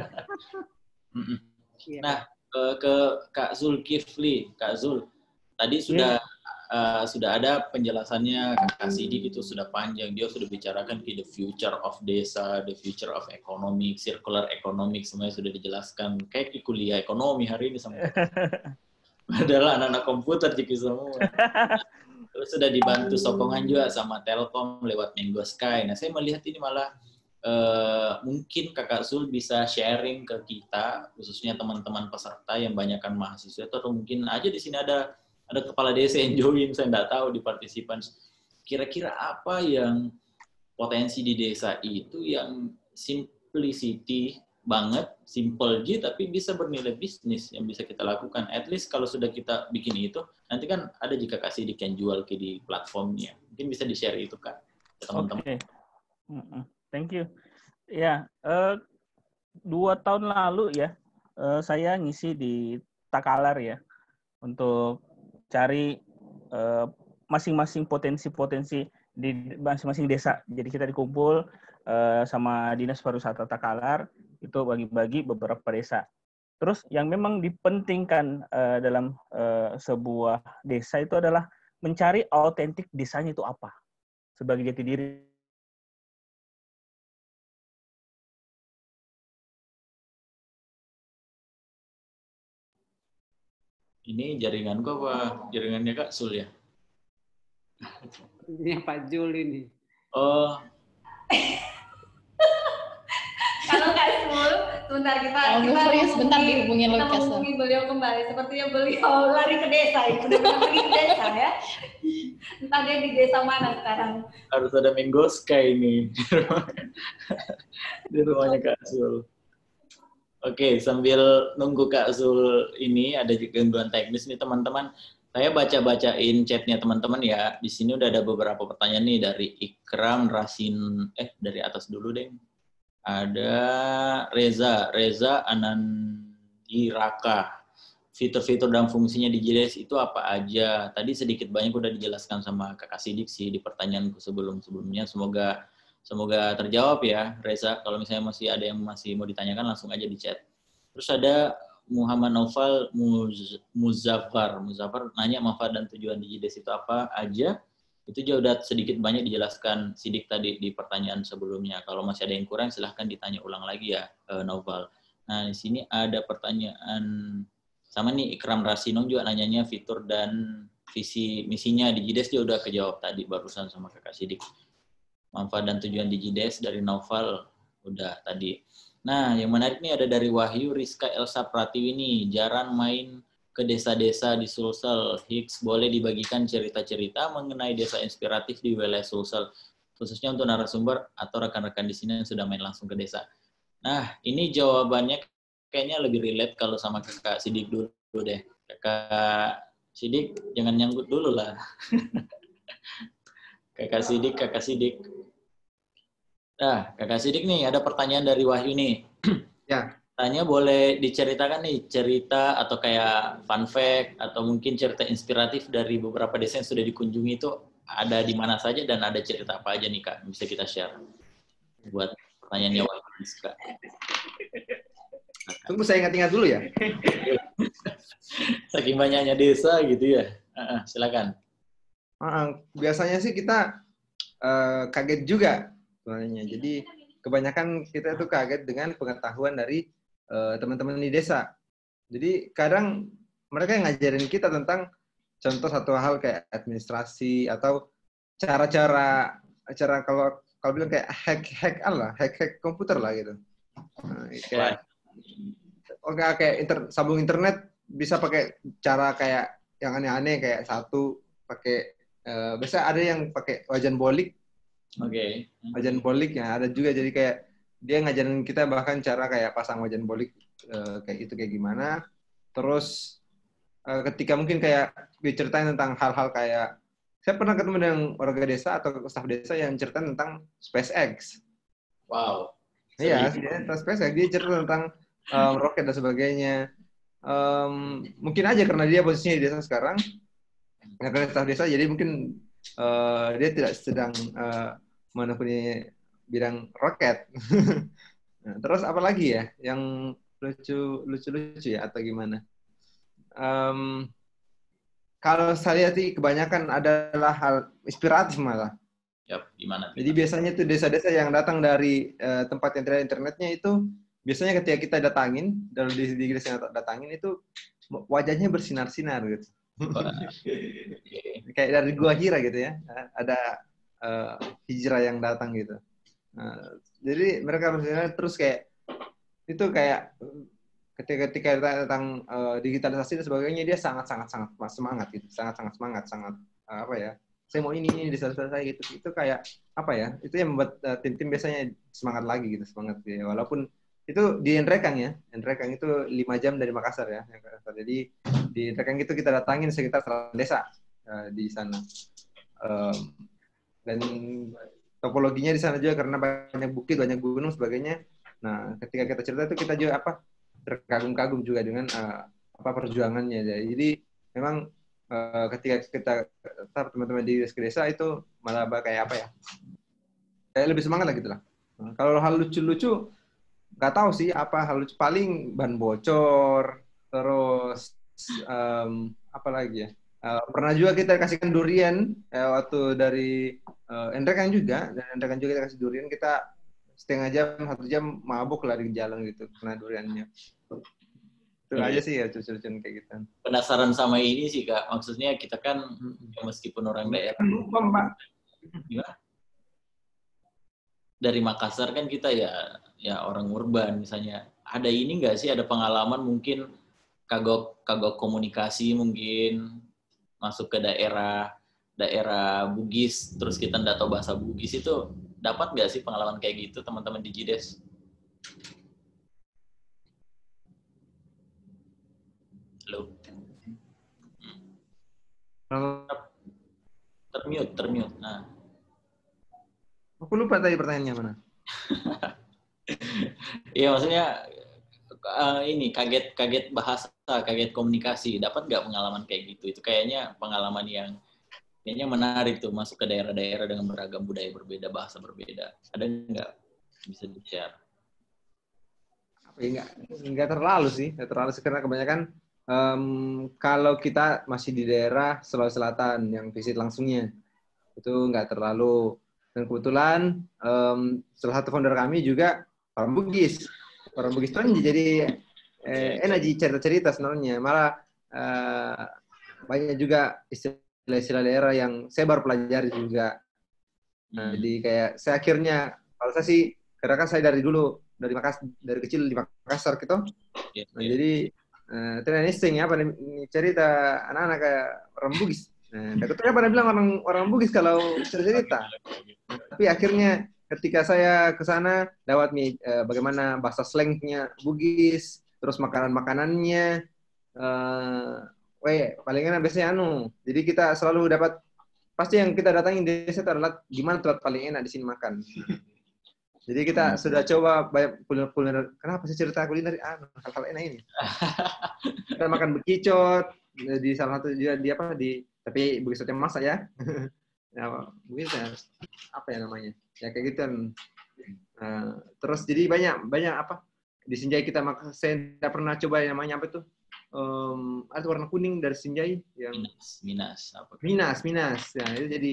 Nah, ke Kak Zulkifli. Kak Zul, tadi sudah ada penjelasannya Kak Sidik itu sudah panjang. Dia sudah bicarakan the future of desa, the future of economic, circular economic, semuanya sudah dijelaskan. Kayak di kuliah ekonomi hari ini sama. Padahal anak-anak komputer juga semua. Terus sudah dibantu sokongan juga sama Telkom lewat Mango Sky. Nah, saya melihat ini malah mungkin Kakak Zul bisa sharing ke kita, khususnya teman-teman peserta yang banyakkan mahasiswa, atau mungkin aja di sini ada kepala desa yang join, saya nggak tahu di partisipan. Kira-kira apa yang potensi di desa itu yang simplicity banget, simple aja, tapi bisa bernilai bisnis yang bisa kita lakukan. At least kalau sudah kita bikin itu, nanti kan ada jika kasih di yang jual ke di platformnya. Mungkin bisa di-share itu, Kak, ke teman-teman. Oke. Thank you. Ya, 2 tahun lalu ya, saya ngisi di Takalar ya, untuk cari masing-masing potensi-potensi di masing-masing desa. Jadi kita dikumpul sama Dinas Pariwisata Takalar, itu bagi-bagi beberapa desa. Terus yang memang dipentingkan dalam sebuah desa itu adalah mencari autentik desanya itu apa sebagai jati diri. Ini jaringan kok apa? Jaringannya Kak Sul ya? Ini Pak Jul ini. Oh, Kalau Kak Sul, sebentar kita sebentar dihubungin kita Lukas. menghubungi beliau kembali. Sepertinya beliau lari ke desa, benar-benar pergi ke desa ya. Entah dia di desa mana sekarang. harus ada Menggoska ini di rumahnya Kak Sul. Oke, sambil nunggu Kak Sul ini ada gangguan teknis nih teman-teman. Saya baca-bacain chatnya teman-teman ya. Di sini udah ada beberapa pertanyaan nih dari Ikram Rasin. Dari atas dulu deh. Ada Reza Anandi Raka. Fitur-fitur dan fungsinya di JDS itu apa aja? Tadi sedikit banyak udah dijelaskan sama Kakak Sidik sih di pertanyaanku sebelumnya. Semoga terjawab ya, Reza. Kalau misalnya masih ada yang masih mau ditanyakan, langsung aja di chat. Terus ada Muhammad Naufal Muzaffar nanya manfaat dan tujuan DigiDes itu apa aja. Itu juga udah sedikit banyak dijelaskan Sidik tadi di pertanyaan sebelumnya. Kalau masih ada yang kurang, silahkan ditanya ulang lagi ya, Naufal. Nah, di sini ada pertanyaan sama nih, Ikram Rasinong juga nanyanya fitur dan visi misinya DigiDes dia udah kejawab tadi barusan sama Kakak Sidik. Manfaat dan tujuan DigiDes dari Naufal udah tadi. Nah, yang menarik nih ada dari Wahyu Rizka Elsa Pratiwi nih, jarang main ke desa-desa di Sulsel. Hicks boleh dibagikan cerita-cerita mengenai desa inspiratif di wilayah Sulsel, khususnya untuk narasumber atau rekan-rekan di sini yang sudah main langsung ke desa. Nah, ini jawabannya kayaknya lebih relate kalau sama Kakak Sidik dulu deh. Kakak Sidik, jangan nyangkut dulu lah. Kakak Sidik. Nah, Kakak Sidik nih, ada pertanyaan dari Wahyu nih. Ya. Tanya boleh diceritakan nih, cerita atau kayak fun fact, atau mungkin cerita inspiratif dari beberapa desa yang sudah dikunjungi itu ada di mana saja dan ada cerita apa aja nih, Kak? Bisa kita share buat pertanyaannya Wahyu. Kak. Tunggu saya ingat-ingat dulu ya. Saking banyaknya desa gitu ya. Silakan. Biasanya sih kita kaget juga sebenarnya. Jadi kebanyakan kita tuh kaget dengan pengetahuan dari teman-teman di desa. Jadi kadang mereka yang ngajarin kita tentang contoh satu hal kayak administrasi atau cara kalau bilang kayak hack komputer lah gitu. Kayak sambung internet bisa pakai cara kayak yang aneh-aneh kayak pakai biasa ada yang pakai wajan bolik. Oke. Wajan bolik ya ada juga, jadi kayak dia ngajarin kita bahkan cara kayak pasang wajan bolik kayak itu kayak gimana. Terus ketika mungkin kayak diceritain tentang hal-hal kayak saya pernah ketemu dengan warga desa atau staf desa yang cerita tentang SpaceX. Wow. Iya, tentang SpaceX dia cerita tentang roket dan sebagainya. Mungkin aja karena dia posisinya di desa sekarang, karena staf desa, jadi mungkin dia tidak sedang menekuni bidang roket. Nah, terus apa lagi ya yang lucu ya atau gimana? Kalau saya lihat sih kebanyakan adalah hal inspiratif malah. Yap, gimana? Jadi biasanya tuh desa-desa yang datang dari tempat yang tidak ada internetnya itu biasanya ketika kita datangin, dari desa yang datangin itu wajahnya bersinar-sinar gitu. Kayak dari Gua Hira gitu ya, ada hijrah yang datang gitu. Jadi mereka bersinar terus kayak itu kayak ketika tentang digitalisasi dan sebagainya dia sangat semangat gitu, sangat apa ya? Saya mau ini di saya gitu. Itu kayak apa ya? Itu yang membuat tim-tim biasanya semangat lagi gitu, semangat ya. Walaupun itu di Nrekang ya. Nrekang itu 5 jam dari Makassar ya. Jadi di Nrekang itu kita datangin sekitar 100 desa di sana. Dan topologinya di sana juga karena banyak bukit, banyak gunung sebagainya. Nah, ketika kita cerita itu kita juga terkagum-kagum juga dengan perjuangannya. Jadi memang ketika kita teman-teman di desa itu malah kayak apa ya? Kayak lebih semangat lah gitu lah. Nah, kalau hal lucu-lucu nggak tahu sih apa hal lucu, paling ban bocor, terus apa lagi ya? Pernah juga kita kasihkan durian waktu dari Nrekang juga, dan Nrekang juga kita kasih durian, kita setengah jam, 1 jam mabuk lari di jalan gitu karena duriannya. Itu aja sih ya lucu-lucuan kayak gitu. Penasaran sama ini sih Kak, maksudnya kita kan meskipun orang daerah. Lupa Mbak. Gimana? Dari Makassar kan kita ya orang urban misalnya. Ada ini nggak sih, ada pengalaman mungkin kagok komunikasi mungkin masuk ke daerah Bugis, terus kita nggak tahu bahasa Bugis, itu dapat nggak sih pengalaman kayak gitu teman-teman di Jides? Halo? Termute. Nah. Aku lupa tadi pertanyaannya mana. Iya, maksudnya ini kaget bahasa, kaget komunikasi. Dapat nggak pengalaman kayak gitu? Itu kayaknya pengalaman yang kayaknya menarik tuh, masuk ke daerah-daerah dengan beragam budaya berbeda, bahasa berbeda. Ada nggak bisa di-share? Nggak terlalu sih, karena kebanyakan kalau kita masih di daerah Sulawesi Selatan yang visit langsungnya itu nggak terlalu. Dan kebetulan salah satu founder kami juga orang Bugis. Orang Bugis itu jadi enak cerita-cerita sebenarnya. Malah banyak juga istilah-istilah daerah yang saya baru pelajari juga. Nah, jadi kayak saya akhirnya, kalau saya sih, karena kan saya dari kecil di Makassar gitu. Nah, jadi interesting ya, cerita anak-anak kayak orang Bugis. Nah, kebetulan pada bilang orang Bugis kalau cerita. Tapi akhirnya ketika saya ke sana dapat bagaimana bahasa slangnya Bugis, terus makanannya, paling enak biasanya Jadi kita selalu dapat, pasti yang kita datangin di desa adalah gimana tempat paling enak di sini makan. Jadi kita sudah coba banyak kuliner. Kenapa sih cerita kuliner? Hal-hal enak ini. Kita makan bekicot di salah satu juga tapi bekicotnya masak ya. Ya, mungkin apa ya namanya? Ya kayak gitu kan. Terus jadi banyak apa? Di Sinjai kita saya tidak pernah coba yang namanya apa itu? Ada warna kuning dari Sinjai yang Minas. Ya, itu jadi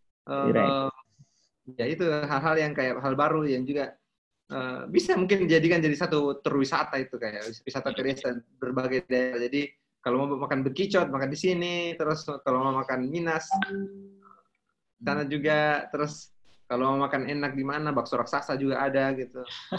ya itu hal-hal yang kayak hal baru yang juga bisa mungkin dijadikan jadi satu tur wisata, itu kayak wisata ke desa berbagai daerah. Jadi kalau mau makan bekicot makan di sini, terus kalau mau makan Minas sana juga, terus kalau mau makan enak di mana bakso raksasa juga ada gitu.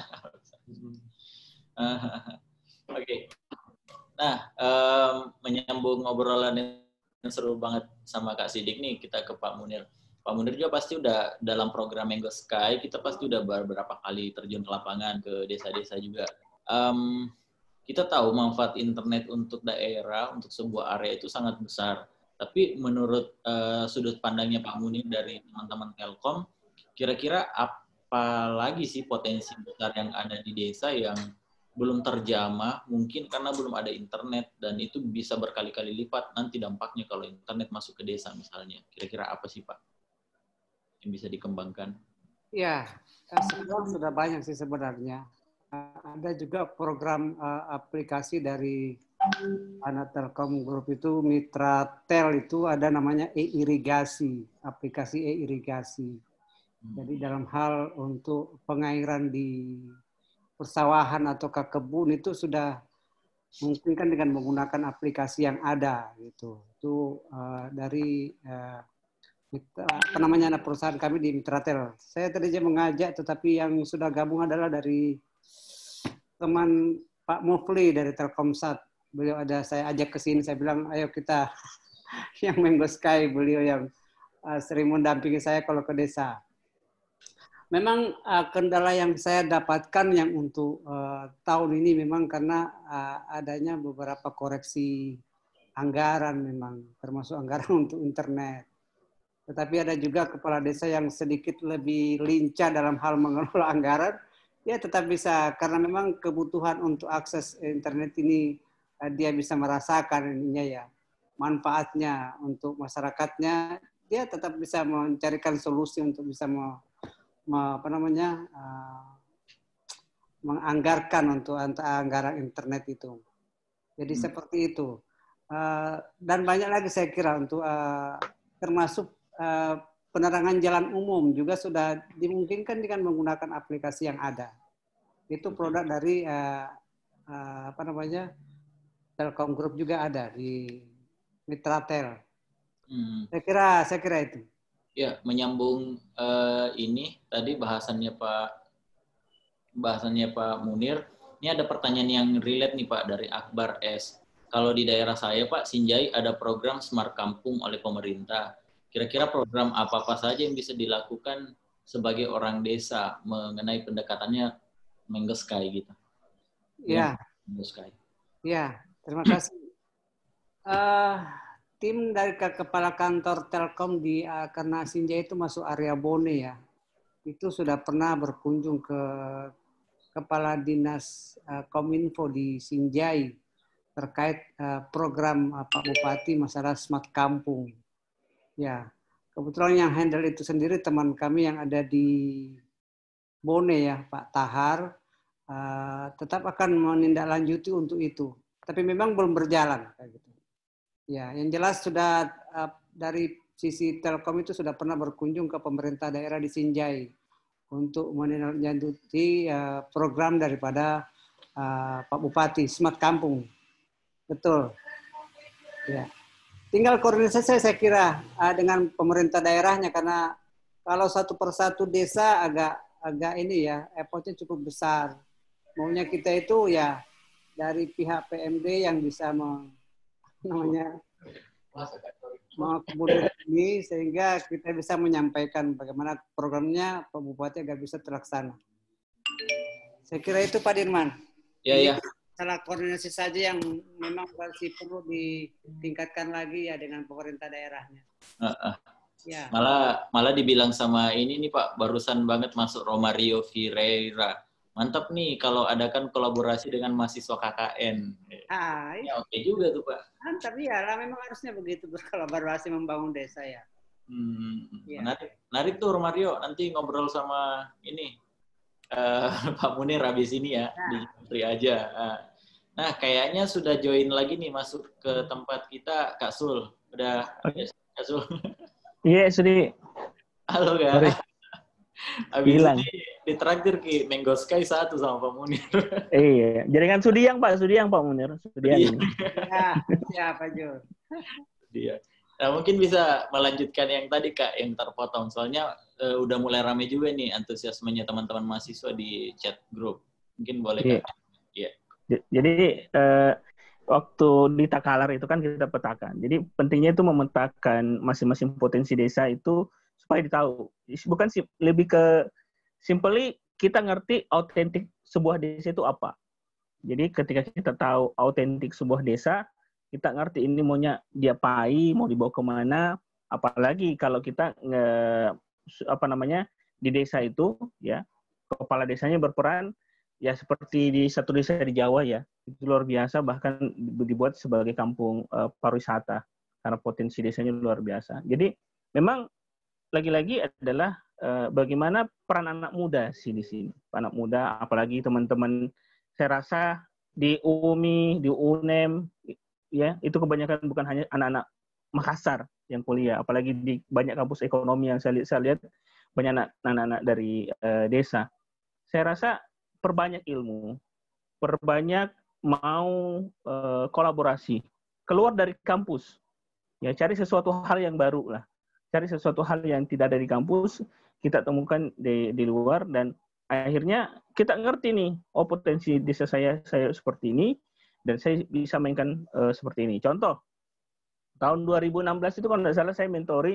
Oke. Nah, menyambung ngobrolan yang seru banget sama Kak Sidik nih, kita ke Pak Munir. Pak Munir juga pasti udah dalam program Mango Sky, kita pasti udah beberapa kali terjun ke lapangan, ke desa-desa juga. Kita tahu manfaat internet untuk daerah, untuk sebuah area itu sangat besar. Tapi menurut sudut pandangnya Pak Munir dari teman-teman Telkom, kira-kira apa lagi sih potensi besar yang ada di desa yang belum terjamah, mungkin karena belum ada internet, dan itu bisa berkali-kali lipat nanti dampaknya kalau internet masuk ke desa misalnya. Kira-kira apa sih Pak yang bisa dikembangkan? Ya, sekarang sudah banyak sih sebenarnya. Ada juga program aplikasi dari anak Telkom Group itu, Mitra Tel itu ada namanya e-irigasi, aplikasi e-irigasi. Jadi dalam hal untuk pengairan di persawahan atau ke kebun itu sudah mungkin kan dengan menggunakan aplikasi yang ada gitu. Itu dari apa namanya, anak perusahaan kami di Mitratel. Saya tadinya mengajak, tetapi yang sudah gabung adalah dari teman Pak Mufli dari Telkomsat. Beliau saya ajak ke sini, saya bilang ayo kita yang Mango Sky, beliau yang sering mendampingi saya kalau ke desa. memang kendala yang saya dapatkan yang untuk tahun ini memang karena adanya beberapa koreksi anggaran memang, termasuk anggaran untuk internet. Tetapi ada juga kepala desa yang sedikit lebih lincah dalam hal mengelola anggaran, dia tetap bisa, karena memang kebutuhan untuk akses internet ini dia bisa merasakan ininya ya, manfaatnya untuk masyarakatnya, dia tetap bisa mencarikan solusi untuk bisa menganggarkan untuk anggaran internet itu. Jadi seperti itu. Dan banyak lagi saya kira untuk termasuk penerangan jalan umum juga sudah dimungkinkan dengan menggunakan aplikasi yang ada. Itu produk dari Telkom Group juga ada di Mitratel. Saya kira itu. Ya, menyambung ini tadi bahasannya Pak Munir. Ini ada pertanyaan yang relate nih Pak dari Akbar S. Kalau di daerah saya Pak, Sinjai ada program Smart Kampung oleh pemerintah. Kira-kira program apa saja yang bisa dilakukan sebagai orang desa mengenai pendekatannya Menggoskai gitu? Ya. Menggoskai. Ya, terima kasih. Tim dari kepala kantor Telkom di karena Sinjai itu masuk area Bone ya, itu sudah pernah berkunjung ke kepala dinas Kominfo di Sinjai terkait program Pak Bupati masalah Smart Kampung. Ya, kebetulan yang handle itu sendiri teman kami yang ada di Bone ya, Pak Tahar, tetap akan menindaklanjuti untuk itu. Tapi memang belum berjalan kayak gitu. Ya, yang jelas sudah dari sisi Telkom itu sudah pernah berkunjung ke pemerintah daerah di Sinjai untuk menindaklanjuti program daripada Pak Bupati Smart Kampung. Betul. Ya. Tinggal koordinasi saya kira dengan pemerintah daerahnya, karena kalau satu persatu desa agak ini ya, effortnya cukup besar. Maunya kita itu ya dari pihak PMD yang bisa kemudian ini sehingga kita bisa menyampaikan bagaimana programnya Pak Bupati agar bisa terlaksana. Saya kira itu Pak Dirman. Ya. Salah koordinasi saja yang memang masih perlu ditingkatkan lagi ya dengan pemerintah daerahnya. Ya. Malah dibilang sama ini nih Pak, barusan banget masuk Romario Ferreira. Mantap nih kalau adakan kolaborasi dengan mahasiswa KKN. Ya oke juga tuh Pak. Mantap ya, memang harusnya begitu berkolaborasi membangun desa ya. Ya. Menarik tuh Romario, nanti ngobrol sama ini Pak Munir habis ini ya, di Jepri aja. Nah kayaknya sudah join lagi nih masuk ke tempat kita Kak Sul. Udah Kak Sul? Iya, Sudi. Halo Kak. Habis ini ditraktir Ki Menggoskai 1 sama Pak Munir. Iya, jaringan Sudiang Pak Munir. Sudiang. Ya, Pak Jo. Iya. Nah, mungkin bisa melanjutkan yang tadi Kak, yang terpotong. Soalnya udah mulai rame juga nih antusiasmenya teman-teman mahasiswa di chat group. Mungkin boleh Kak. Iya. Jadi waktu di Takalar itu kan kita petakan. Jadi pentingnya itu memetakan masing-masing potensi desa itu supaya ditahu. Bukan lebih ke simply kita ngerti autentik sebuah desa itu apa. Jadi ketika kita tahu autentik sebuah desa, kita ngerti ini maunya diapain, mau dibawa kemana. Apalagi kalau kita di desa itu ya kepala desanya berperan ya seperti di satu desa di Jawa ya, itu luar biasa, bahkan dibuat sebagai kampung pariwisata karena potensi desanya luar biasa. Jadi memang lagi-lagi adalah bagaimana peran anak muda sih di sini. Anak muda, apalagi teman-teman saya rasa di UMI, di UNEM, ya itu kebanyakan bukan hanya anak-anak Makassar yang kuliah, apalagi di banyak kampus ekonomi yang saya lihat banyak anak-anak dari desa. Saya rasa perbanyak ilmu, perbanyak mau kolaborasi, keluar dari kampus, ya cari sesuatu hal yang baru lah. Cari sesuatu hal yang tidak ada di kampus, kita temukan di luar, dan akhirnya kita ngerti nih, oh potensi desa saya seperti ini, dan saya bisa mainkan seperti ini. Contoh, tahun 2016 itu kalau tidak salah saya mentori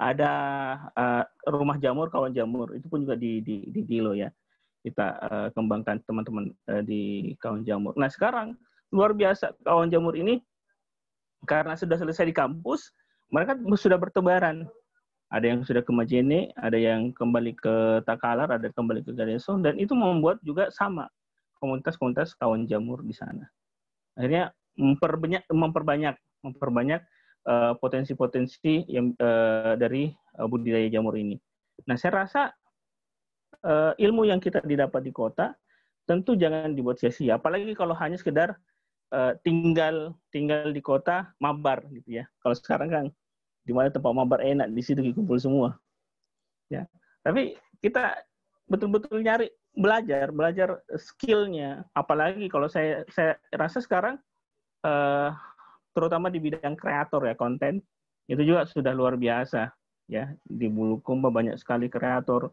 ada rumah jamur, kawan jamur, itu pun juga di Dilo ya. Kita kembangkan teman-teman di kawan jamur. Nah sekarang luar biasa kawan jamur ini karena sudah selesai di kampus, mereka sudah bertebaran. Ada yang sudah ke Majene, ada yang kembali ke Takalar, ada yang kembali ke Ganeso, dan itu membuat juga sama komunitas-komunitas kawan jamur di sana. Akhirnya memperbanyak potensi-potensi yang dari budidaya jamur ini. Nah, saya rasa ilmu yang kita didapat di kota tentu jangan dibuat sia-sia. Apalagi kalau hanya sekedar tinggal di kota mabar gitu ya. Kalau sekarang kan di mana tempat mabar enak, di situ kumpul semua. Ya. Tapi kita betul-betul nyari belajar skill-nya. Apalagi kalau saya rasa sekarang terutama di bidang kreator ya, konten itu juga sudah luar biasa ya. Di Bulukumba banyak sekali kreator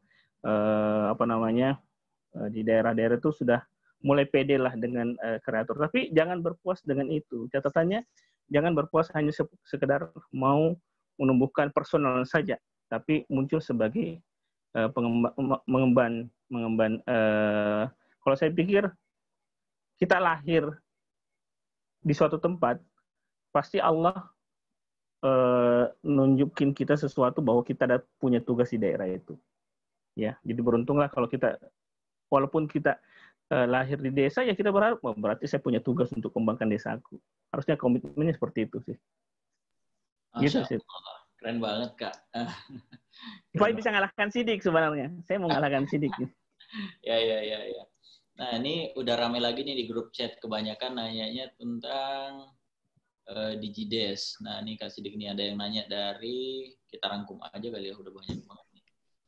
di daerah-daerah itu sudah mulai pede lah dengan kreator. Tapi jangan berpuas dengan itu. Catatannya jangan berpuas hanya sekedar mau menumbuhkan personal saja, tapi muncul sebagai mengemban. Kalau saya pikir kita lahir di suatu tempat, pasti Allah nunjukin kita sesuatu bahwa kita ada punya tugas di daerah itu. Ya, jadi beruntunglah kalau kita, walaupun kita lahir di desa, ya kita berharap, berarti saya punya tugas untuk kembangkan desaku. Harusnya komitmennya seperti itu sih. Gitu sih. Keren banget, Kak. Supaya bisa ngalahkan Sidik sebenarnya. Saya mau ngalahkan Sidik. Ya. Nah, ini udah rame lagi nih di grup chat. Kebanyakan nanyanya tentang Digides. Nah, ini Kak Sidik nih ada yang nanya dari, kita rangkum aja kali ya, udah banyak banget nih.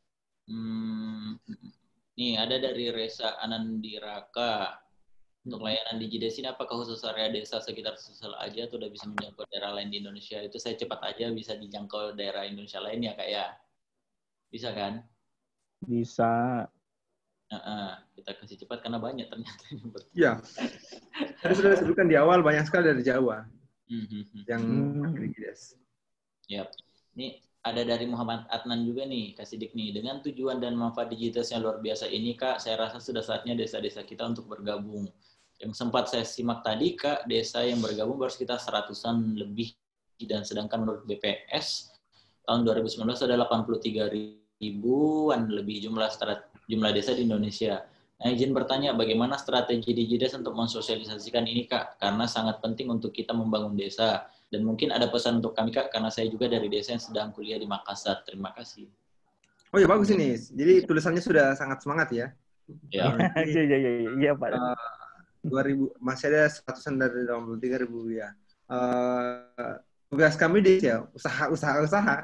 Nih, ada dari Reza Anandiraka. Untuk layanan Digides ini apakah khusus area desa sekitar Sumsel aja atau udah bisa menjangkau daerah lain di Indonesia? Itu saya cepat aja bisa dijangkau daerah Indonesia lain ya, Kak ya? Bisa kan? Bisa. Kita kasih cepat karena banyak ternyata. Iya. Tadi sudah disebutkan di awal banyak sekali dari Jawa yang Digides. Yap. Ini ada dari Muhammad Adnan juga nih, Kak Sidik nih. Dengan tujuan dan manfaat Digides yang luar biasa ini, Kak, saya rasa sudah saatnya desa-desa kita untuk bergabung. Yang sempat saya simak tadi, Kak, desa yang bergabung baru sekitar 100-an lebih. Dan sedangkan menurut BPS, tahun 2019 ada 83 ribuan lebih jumlah desa di Indonesia. Nah, izin bertanya, bagaimana strategi Digides untuk mensosialisasikan ini, Kak? Karena sangat penting untuk kita membangun desa. Dan mungkin ada pesan untuk kami, Kak, karena saya juga dari desa yang sedang kuliah di Makassar. Terima kasih. Oh ya, bagus ini. Jadi tulisannya sudah sangat semangat ya. Iya, Pak. 2000, masih ada 100-an dari 83 ribu ya. Tugas kami di ya, usaha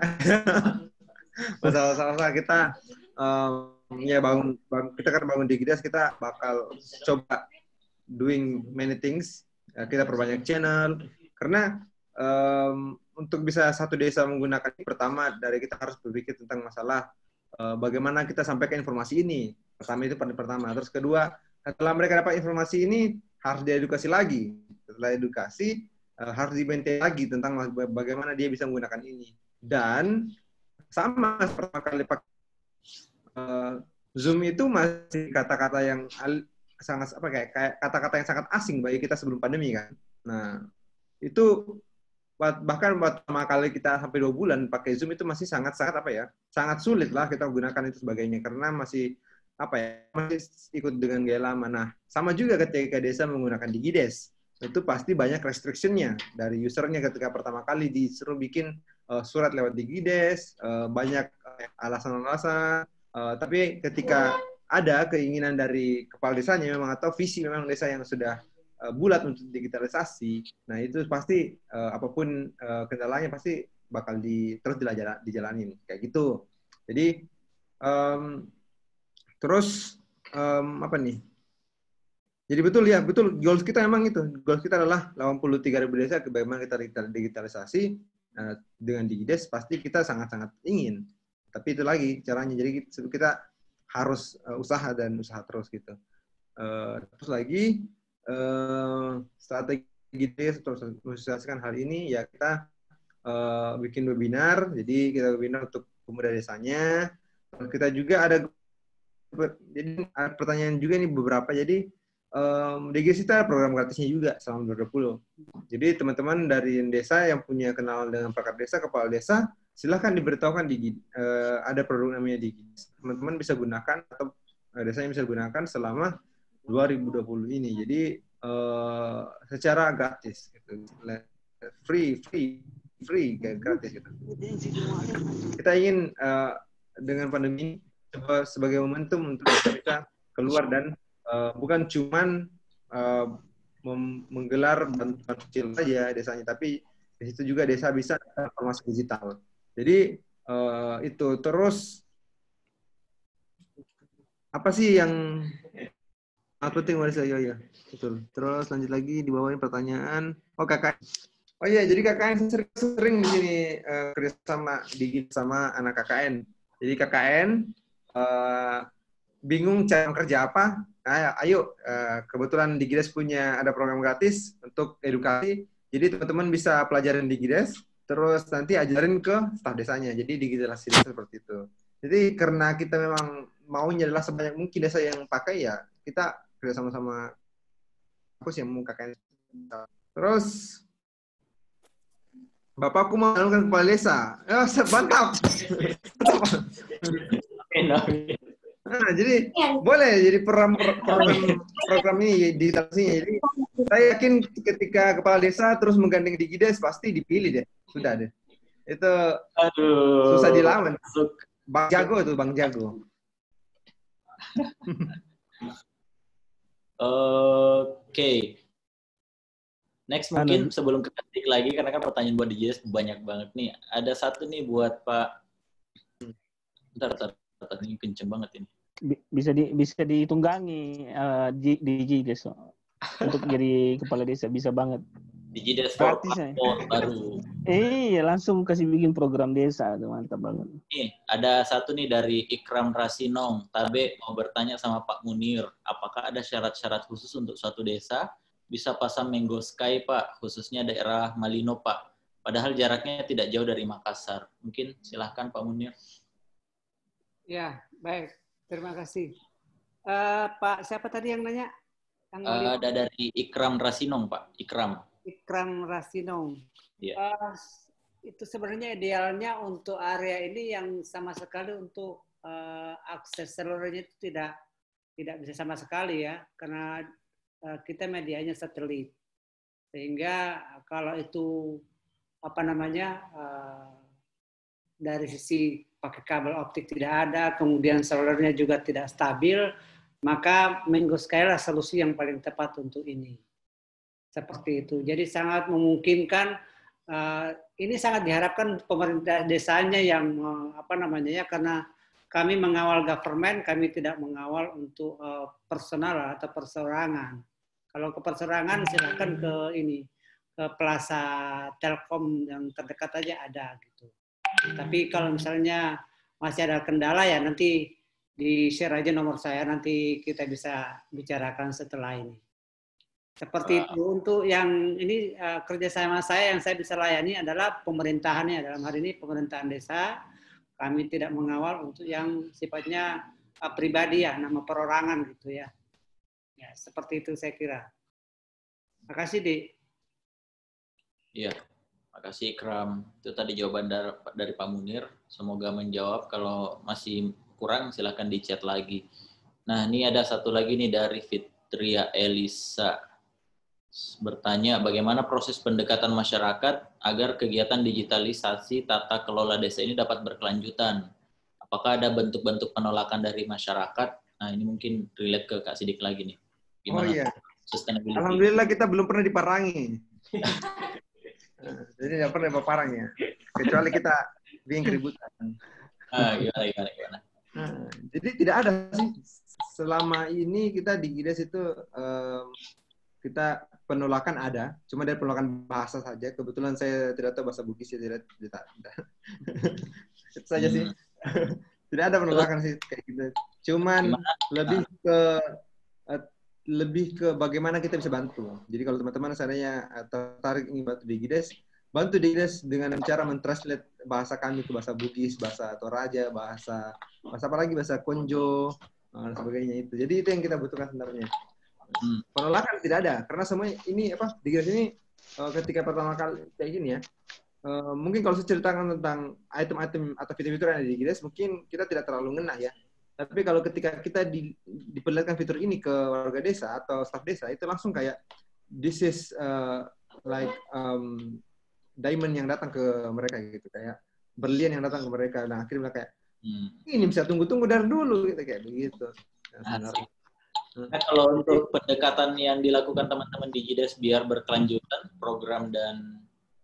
kita kita kan bangun Digides, kita bakal coba doing many things. Kita perbanyak channel karena untuk bisa satu desa menggunakan ini, pertama dari kita harus berpikir tentang masalah bagaimana kita sampaikan informasi ini. Pertama. Terus kedua, setelah mereka dapat informasi ini harus diedukasi lagi. Setelah edukasi harus di-maintain lagi tentang bagaimana dia bisa menggunakan ini. Dan sama pertama kali pakai Zoom itu masih kata-kata yang sangat kayak kata-kata yang sangat asing bagi kita sebelum pandemi kan. Nah, itu bahkan pertama kali kita sampai 2 bulan pakai Zoom itu masih sangat sangat sulit lah kita gunakan itu sebagainya karena masih masih ikut dengan gaya lama. Nah, sama juga ketika desa menggunakan Digides, itu pasti banyak restriction-nya dari usernya ketika pertama kali disuruh bikin surat lewat Digides, banyak alasan-alasan, tapi ketika ada keinginan dari kepala desanya memang atau visi memang desa yang sudah bulat untuk digitalisasi, nah itu pasti apapun kendalanya pasti bakal terus dijalanin kayak gitu. Jadi terus apa nih? Jadi betul goals kita memang itu. Goals kita adalah 83.000 desa, bagaimana kita digitalisasi dengan Digides pasti kita sangat-sangat ingin. Tapi itu lagi caranya. Jadi kita harus usaha terus gitu. Terus lagi strategi Digides untuk mensosialisasikan hal ini ya kita bikin webinar. Jadi kita webinar untuk pemuda desanya. Kita juga ada pertanyaan juga nih beberapa. Jadi di GIS itu ada program gratisnya juga selama 2020. Jadi teman-teman dari desa yang punya kenalan dengan perangkat desa, kepala desa, silahkan diberitahukan ada produk namanya di GIS. Teman-teman bisa gunakan atau desanya bisa gunakan selama 2020 ini. Jadi secara gratis, gitu. free, kayak gratis gitu. Kita ingin dengan pandemi ini sebagai momentum untuk kita keluar dan bukan cuman menggelar bantuan kecil saja desanya, tapi di situ juga desa bisa transformasi digital. Jadi itu terus apa sih yang penting Marisa? Ya, betul. Terus lanjut lagi di bawah ini pertanyaan. KKN. Oh iya, jadi KKN sering di sini kerjasama sama anak KKN. Jadi KKN bingung cara kerja apa? Nah, ayo, kebetulan di GIDES ada program gratis untuk edukasi. Jadi teman-teman bisa pelajarin di GIDES, terus nanti ajarin ke staf desanya. Jadi digitalisasi desa seperti itu. Jadi karena kita memang maunya adalah sebanyak mungkin desa yang pakai, ya kita kerja sama-sama kampus yang mau KKN. Terus Bapakku mau mencalonkan kepala desa. Mantap. Nah, jadi boleh jadi program ini digitalisasinya. Jadi saya yakin ketika kepala desa terus menggandeng di GIDES pasti dipilih deh. Sudah deh. Itu susah dilawan. Bang Jago itu, Bang Jago. Oke. Next mungkin sebelum ke ketik lagi, karena kan pertanyaan buat di GIDES banyak banget nih. Ada satu nih buat Pak. Bentar, ini kenceng banget ini. Bisa ditunggangi di GIDES untuk jadi kepala desa, bisa banget. Di GIDES baru. Iya, langsung kasih bikin program desa, mantap banget. Nih, ada satu nih dari Ikram Rasinong. Tabe mau bertanya sama Pak Munir, apakah ada syarat-syarat khusus untuk suatu desa bisa pasang Mango Sky, Pak, khususnya daerah Malino, Pak. Padahal jaraknya tidak jauh dari Makassar. Mungkin silahkan Pak Munir. Ya, baik. Terima kasih. Pak, siapa tadi yang nanya? Ada dari Ikram Rasinong, Pak. Ikram Rasinong. Ya. Itu sebenarnya idealnya untuk area ini yang sama sekali untuk akses seluruhnya itu tidak bisa sama sekali ya, karena kita medianya satelit. Sehingga kalau itu dari sisi pakai kabel optik tidak ada, kemudian selulernya juga tidak stabil, maka Mango Sky lah solusi yang paling tepat untuk ini. Seperti itu. Jadi sangat memungkinkan, ini sangat diharapkan pemerintah desanya yang karena kami mengawal government, kami tidak mengawal untuk personal atau perseorangan. Kalau ke perseorangan silakan ke Plaza Telkom yang terdekat aja ada gitu. Tapi kalau misalnya masih ada kendala ya nanti di-share aja nomor saya, nanti kita bisa bicarakan setelah ini. Seperti itu. Untuk yang ini kerjasama saya yang saya bisa layani adalah pemerintahannya. Dalam hari ini pemerintahan desa, kami tidak mengawal untuk yang sifatnya pribadi ya, nama perorangan gitu ya. Ya, seperti itu saya kira. Makasih, Dik. Iya. Makasih Ikram. Itu tadi jawaban dari Pak Munir. Semoga menjawab. Kalau masih kurang silahkan di chat lagi. Nah, ini ada satu lagi nih dari Fitria Elisa. Bertanya bagaimana proses pendekatan masyarakat agar kegiatan digitalisasi tata kelola desa ini dapat berkelanjutan. Apakah ada bentuk-bentuk penolakan dari masyarakat? Nah, ini mungkin relate ke Kak Sidik lagi nih. Gimana? Oh iya. Sustainability. Alhamdulillah kita belum pernah diparangi. Jadi nggak pernah parang ya, kecuali kita bikin keributan. Gimana? Jadi tidak ada sih selama ini kita di GIDES itu kita penolakan ada, cuma dari penolakan bahasa saja. Kebetulan saya tidak tahu bahasa Bugis ya, tidak. Itu saja sih. Tidak ada penolakan sih kayak gitu. Cuman lebih ke bagaimana kita bisa bantu. Jadi kalau teman-teman seandainya tertarik ingin bantu di GIDES, bantu Digdes dengan cara mentranslate bahasa kami ke bahasa Bugis, bahasa Toraja, bahasa apa lagi, bahasa Konjo, dan sebagainya itu. Jadi itu yang kita butuhkan sebenarnya. Penolakan tidak ada, karena semua ini Digdes ini ketika pertama kali kayak gini ya, mungkin kalau saya ceritakan tentang item-item atau fitur-fitur yang ada di Digdes, mungkin kita tidak terlalu ngena ya. Tapi kalau ketika kita diperlihatkan fitur ini ke warga desa atau staf desa, itu langsung kayak this is like diamond yang datang ke mereka gitu, kayak berlian yang datang ke mereka. Nah akhirnya kayak ini bisa tunggu-tunggu dari dulu gitu, kayak begitu. Nah, kalau untuk pendekatan yang dilakukan teman-teman di Digdes biar berkelanjutan program dan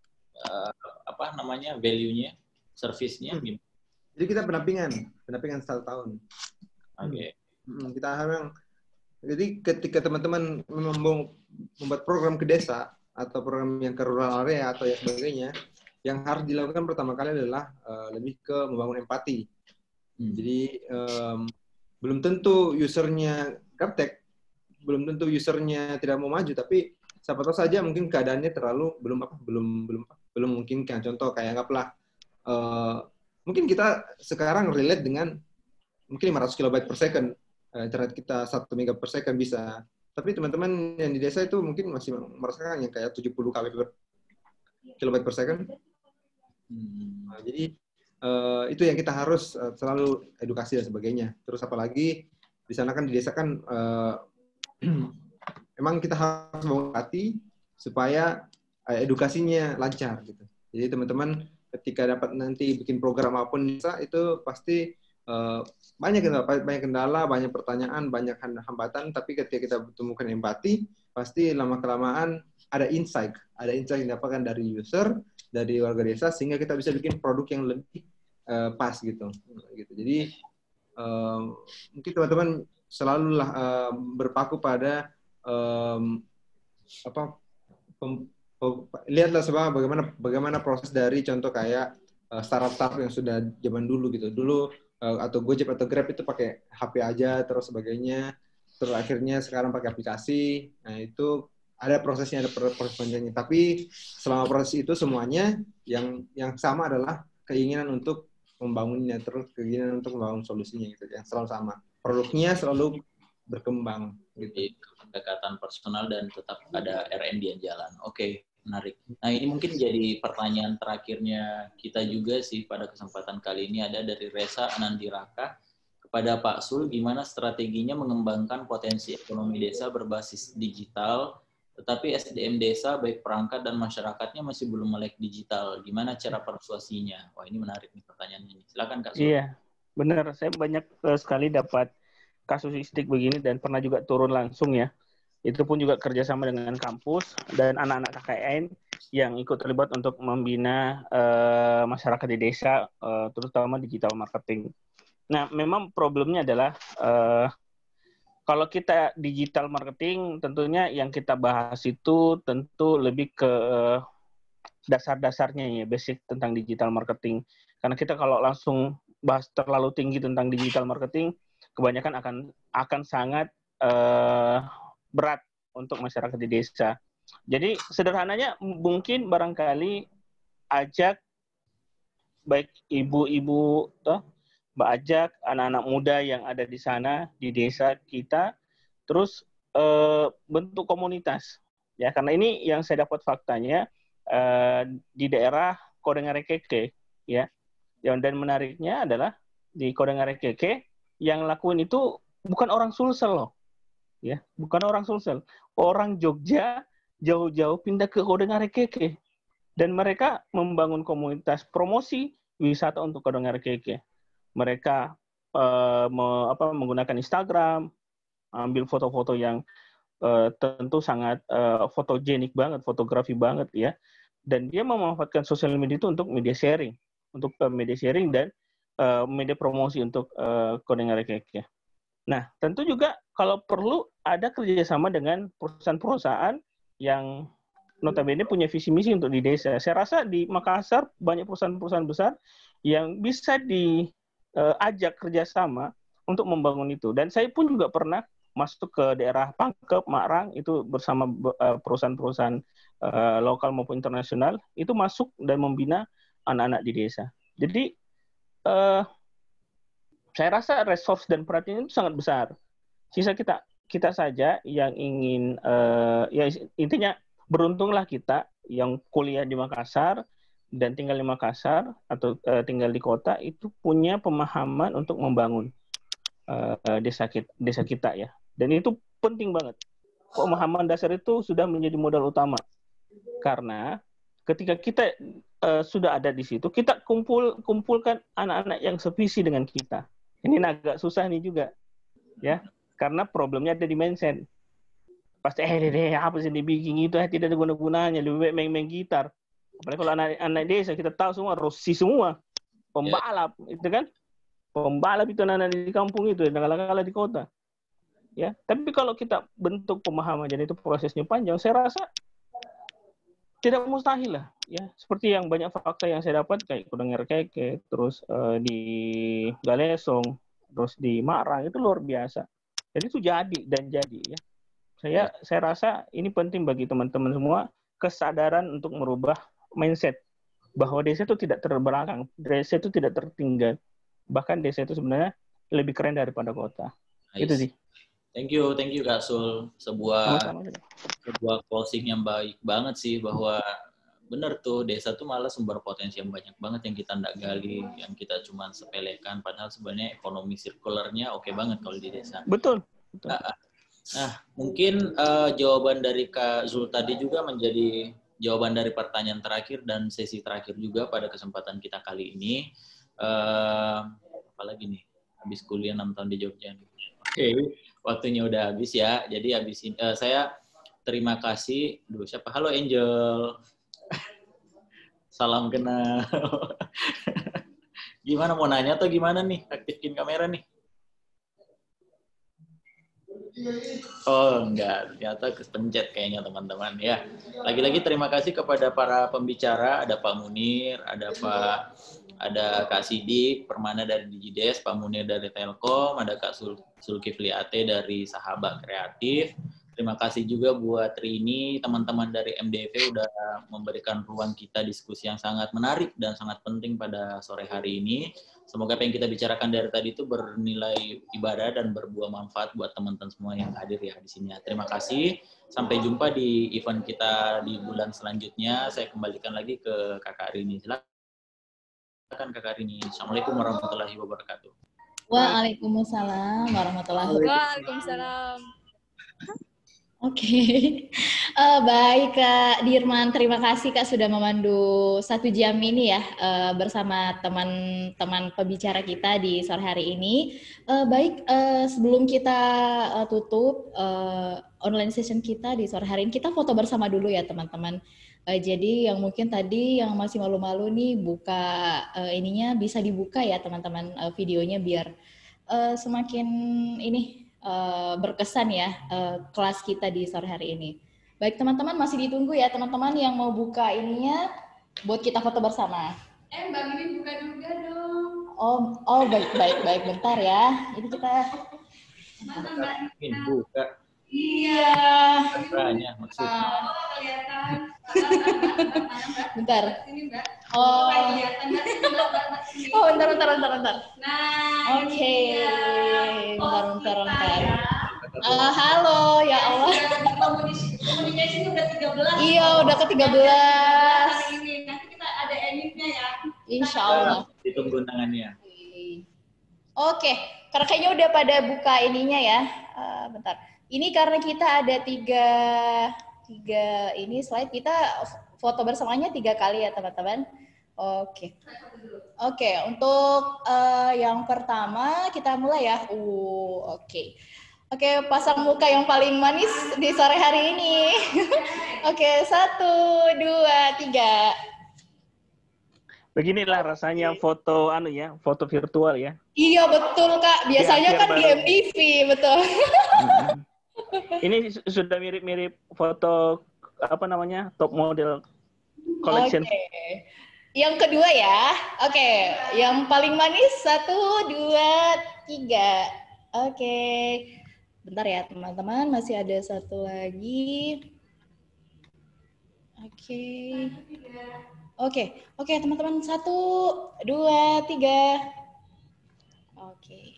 value-nya, service-nya gimana? Jadi kita pendampingan 1 tahun. Oke. Kita memang, jadi ketika teman-teman membuat program ke desa atau program yang ke rural area atau yang sebagainya, yang harus dilakukan pertama kali adalah lebih ke membangun empati. Jadi belum tentu usernya gaptek, belum tentu usernya tidak mau maju, tapi siapa tahu saja mungkin keadaannya belum memungkinkan. Contoh kayak anggaplah mungkin kita sekarang relate dengan mungkin 500 kilobyte per second, internet kita 1 mega per second bisa. Tapi teman-teman yang di desa itu mungkin masih merasakan yang kayak 70 kilobyte per second. Nah, jadi itu yang kita harus selalu edukasi dan sebagainya. Terus apalagi di sana kan di desa kan emang kita harus bangun hati supaya edukasinya lancar gitu. Jadi teman-teman ketika dapat nanti bikin program apapun desa itu pasti banyak kendala, banyak pertanyaan, banyak hambatan, tapi ketika kita temukan empati, pasti lama-kelamaan ada insight yang didapatkan dari user, dari warga desa, sehingga kita bisa bikin produk yang lebih pas gitu. Jadi mungkin teman-teman selalulah berpaku pada lihatlah bagaimana proses dari contoh kayak startup yang sudah zaman dulu gitu. Dulu atau Gojek atau Grab itu pakai HP aja terus sebagainya. Terus akhirnya sekarang pakai aplikasi. Nah, itu ada prosesnya, ada proses panjangnya. Tapi selama proses itu semuanya yang sama adalah keinginan untuk membangunnya, terus keinginan untuk membangun solusinya gitu, yang selalu sama. Produknya selalu berkembang gitu. Pendekatan personal dan tetap ada R&D yang jalan. Oke, menarik. Nah, ini mungkin jadi pertanyaan terakhirnya kita juga sih pada kesempatan kali ini, ada dari Reza Anandiraka kepada Pak Sul, gimana strateginya mengembangkan potensi ekonomi desa berbasis digital, tetapi SDM desa baik perangkat dan masyarakatnya masih belum melek digital. Gimana cara persuasinya? Wah, ini menarik nih pertanyaannya. Silakan Kak Sul. Iya, benar. Saya banyak sekali dapat kasusistik begini dan pernah juga turun langsung ya. Itu pun juga kerjasama dengan kampus dan anak-anak KKN yang ikut terlibat untuk membina masyarakat di desa, terutama digital marketing. Nah, memang problemnya adalah kalau kita digital marketing, tentunya yang kita bahas itu tentu lebih ke dasar-dasarnya ya, basic tentang digital marketing. Karena kita kalau langsung bahas terlalu tinggi tentang digital marketing, kebanyakan akan sangat berat untuk masyarakat di desa. Jadi sederhananya mungkin barangkali ajak baik ibu-ibu ajak anak-anak muda yang ada di sana di desa kita, terus bentuk komunitas ya, karena ini yang saya dapat faktanya di daerah Kodengarekeke ya. Dan menariknya adalah di Kodengarekeke yang lakuin itu bukan orang Sulsel loh. Ya, bukan orang Sulsel. Orang Jogja jauh-jauh pindah ke Kodengarekeke. Dan mereka membangun komunitas promosi wisata untuk Kodengarekeke. Mereka menggunakan Instagram, ambil foto-foto yang tentu sangat fotogenik banget, fotografi banget ya. Dan dia memanfaatkan sosial media itu untuk media sharing dan media promosi untuk Kodengarekeke. Nah, tentu juga kalau perlu ada kerjasama dengan perusahaan-perusahaan yang notabene punya visi misi untuk di desa. Saya rasa di Makassar banyak perusahaan-perusahaan besar yang bisa diajak kerjasama untuk membangun itu. Dan saya pun juga pernah masuk ke daerah Pangkep, Marang, itu bersama perusahaan-perusahaan lokal maupun internasional, itu masuk dan membina anak-anak di desa. Jadi saya rasa resource dan perhatian itu sangat besar. Sisa kita saja yang ingin, ya intinya beruntunglah kita yang kuliah di Makassar dan tinggal di Makassar atau tinggal di kota, itu punya pemahaman untuk membangun desa kita ya. Dan itu penting banget. Pemahaman dasar itu sudah menjadi modal utama. Karena ketika kita sudah ada di situ, kita kumpulkan anak-anak yang sevisi dengan kita. Ini agak susah nih juga, ya. Karena problemnya ada di mindset. Pasti apa sih dibikin itu, tidak ada guna-gunanya, lebih baik main gitar. Apalagi kalau anak desa, kita tahu semua Rossi semua, pembalap, itu kan, pembalap itu anak-anak di kampung itu, dan kalah-kalah di kota. Ya, tapi kalau kita bentuk pemahaman dan itu prosesnya panjang, saya rasa tidak mustahil lah, ya. Seperti yang banyak fakta yang saya dapat kayak Kudanger Keke, terus di Galesong, terus di Marang, itu luar biasa. Jadi itu jadi ya. Saya rasa ini penting bagi teman-teman semua, kesadaran untuk merubah mindset bahwa desa itu tidak terbelakang, desa itu tidak tertinggal, bahkan desa itu sebenarnya lebih keren daripada kota. Nice. Itu sih. Thank you Kak Sul. Sebuah closing yang baik banget sih, bahwa benar tuh desa tuh malah sumber potensi yang banyak banget yang kita nggak gali, yang kita cuma sepelekan, padahal sebenarnya ekonomi sirkulernya oke banget kalau di desa. Betul. Nah, mungkin jawaban dari Kak Zul tadi juga menjadi jawaban dari pertanyaan terakhir dan sesi terakhir juga pada kesempatan kita kali ini. Apalagi nih, habis kuliah 6 tahun di Jogja. Oke, waktunya udah habis ya. Jadi habis ini saya terima kasih. Siapa? Halo Angel. Salam kenal. Gimana, mau nanya atau gimana nih? Aktifin kamera nih. Oh enggak, ternyata kepencet kayaknya teman-teman ya. Lagi-lagi terima kasih kepada para pembicara, ada Pak Munir, ada Kak Sidik Permana dari Digides, Pak Munir dari Telkom, ada Kak Zulkifli Ate dari Sahabat Kreatif. Terima kasih juga buat Rini, teman-teman dari MDV udah memberikan ruang kita diskusi yang sangat menarik dan sangat penting pada sore hari ini. Semoga apa yang kita bicarakan dari tadi itu bernilai ibadah dan berbuah manfaat buat teman-teman semua yang hadir ya di sini. Terima kasih. Sampai jumpa di event kita di bulan selanjutnya. Saya kembalikan lagi ke Kakak Rini. Silakan Kakak Rini. Assalamualaikum warahmatullahi wabarakatuh. Waalaikumsalam warahmatullahi wabarakatuh. Waalaikumsalam. Oke. Baik Kak Dirman, terima kasih Kak sudah memandu 1 jam ini ya bersama teman-teman pembicara kita di sore hari ini. Baik, sebelum kita tutup online session kita di sore hari ini, kita foto bersama dulu ya teman-teman. Jadi yang mungkin tadi yang masih malu-malu nih buka ininya bisa dibuka ya teman-teman videonya biar semakin ini berkesan ya kelas kita di sore hari ini. Baik teman-teman, masih ditunggu ya teman-teman yang mau buka ininya buat kita foto bersama. Mbak Mimi buka juga dong. Oh baik bentar ya. Ini kita Mana Mbak Mungkin buka. Iya. Makanya maksudnya. Kelihatan. Bentar. Sini Mbak. Oh. Kelihatan Mbak. Oh, bentar. Nah, Oke. Bentar. Halo, ya Allah. Komunikasinya udah 13. Iya, udah ke-13. Hari ini nanti kita ada editnya ya. Insya Allah. Ditunggu undangannya. Oke, karena kayaknya udah pada buka ininya ya. Bentar. Ini karena kita ada tiga ini slide, kita foto bersamanya 3 kali ya teman-teman. Oke, untuk yang pertama kita mulai ya. Oke, pasang muka yang paling manis di sore hari ini. Oke, 1, 2, 3. Beginilah rasanya foto foto virtual ya. Iya betul Kak, biasanya kan di MTV, betul. Ini sudah mirip-mirip foto top model collection. Oke. Yang kedua ya. Oke, yang paling manis 1, 2, 3. Oke. Bentar ya teman-teman, masih ada satu lagi. Oke, teman-teman, 1, 2, 3. Oke.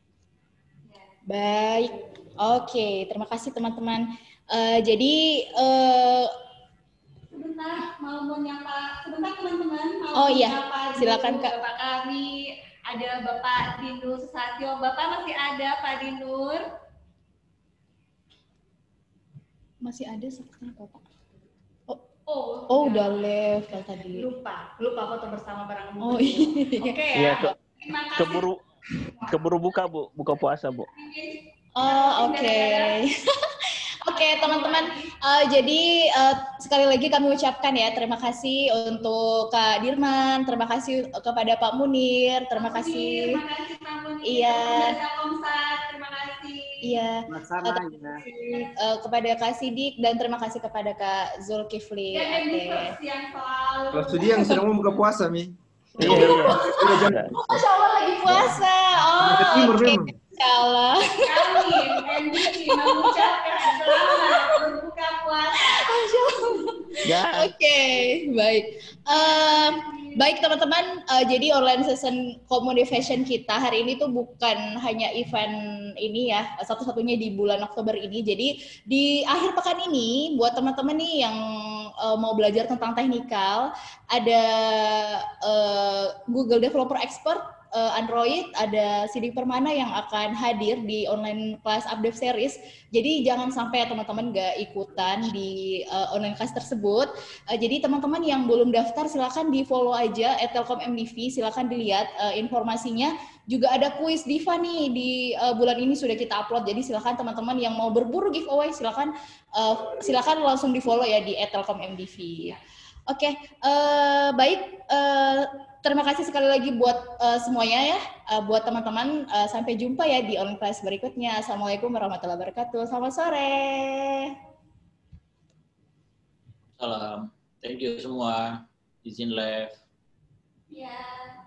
Baik. Oke, terima kasih teman-teman. Jadi Sebentar, mau menyapa sebentar teman-teman. Oh iya, silakan Kak. Bapak kami, ada Bapak Dinur Susatyo. Bapak masih ada Pak Dinur? Masih ada sepertinya Bapak. Oh, udah level tadi. Lupa foto bersama bareng. Oh iya. Oke Iya, ya. Terima kasih. keburu buka Bu, buka puasa Bu. Oh, oke. Oke, teman-teman. Jadi sekali lagi kami ucapkan ya terima kasih untuk Kak Dirman, terima kasih kepada Pak Munir, terima kasih. Terima kasih Pak Munir. Iya. Terima kasih. Iya. Sama-sama kepada Kak Sidik dan terima kasih kepada Kak Zulkifli. Dan yang selalu. Kalau studi yang sedang mau buka puasa, Mi. Iya. Masya Allah lagi puasa. Oke. Insya Allah. Kami MDC mengucapkan selamat berbuka puasa. Masya Allah. Oke, baik. Baik teman-teman, jadi online session Communication kita hari ini tuh bukan hanya event ini ya, satu-satunya di bulan Oktober ini. Jadi di akhir pekan ini, buat teman-teman nih yang mau belajar tentang teknikal, ada Google Developer Expert Android, ada Sidik Permana yang akan hadir di online class update series. Jadi jangan sampai teman-teman nggak ikutan di online class tersebut. Jadi teman-teman yang belum daftar silakan di follow aja @telkomMDV, silakan dilihat informasinya. Juga ada kuis Diva nih di bulan ini sudah kita upload. Jadi silakan teman-teman yang mau berburu giveaway silakan langsung di follow ya di @telkomMDV. Oke, baik. Terima kasih sekali lagi buat semuanya ya, buat teman-teman. Sampai jumpa ya di online class berikutnya. Assalamualaikum warahmatullahi wabarakatuh. Selamat sore. Salam. Thank you semua. Izin live. Ya.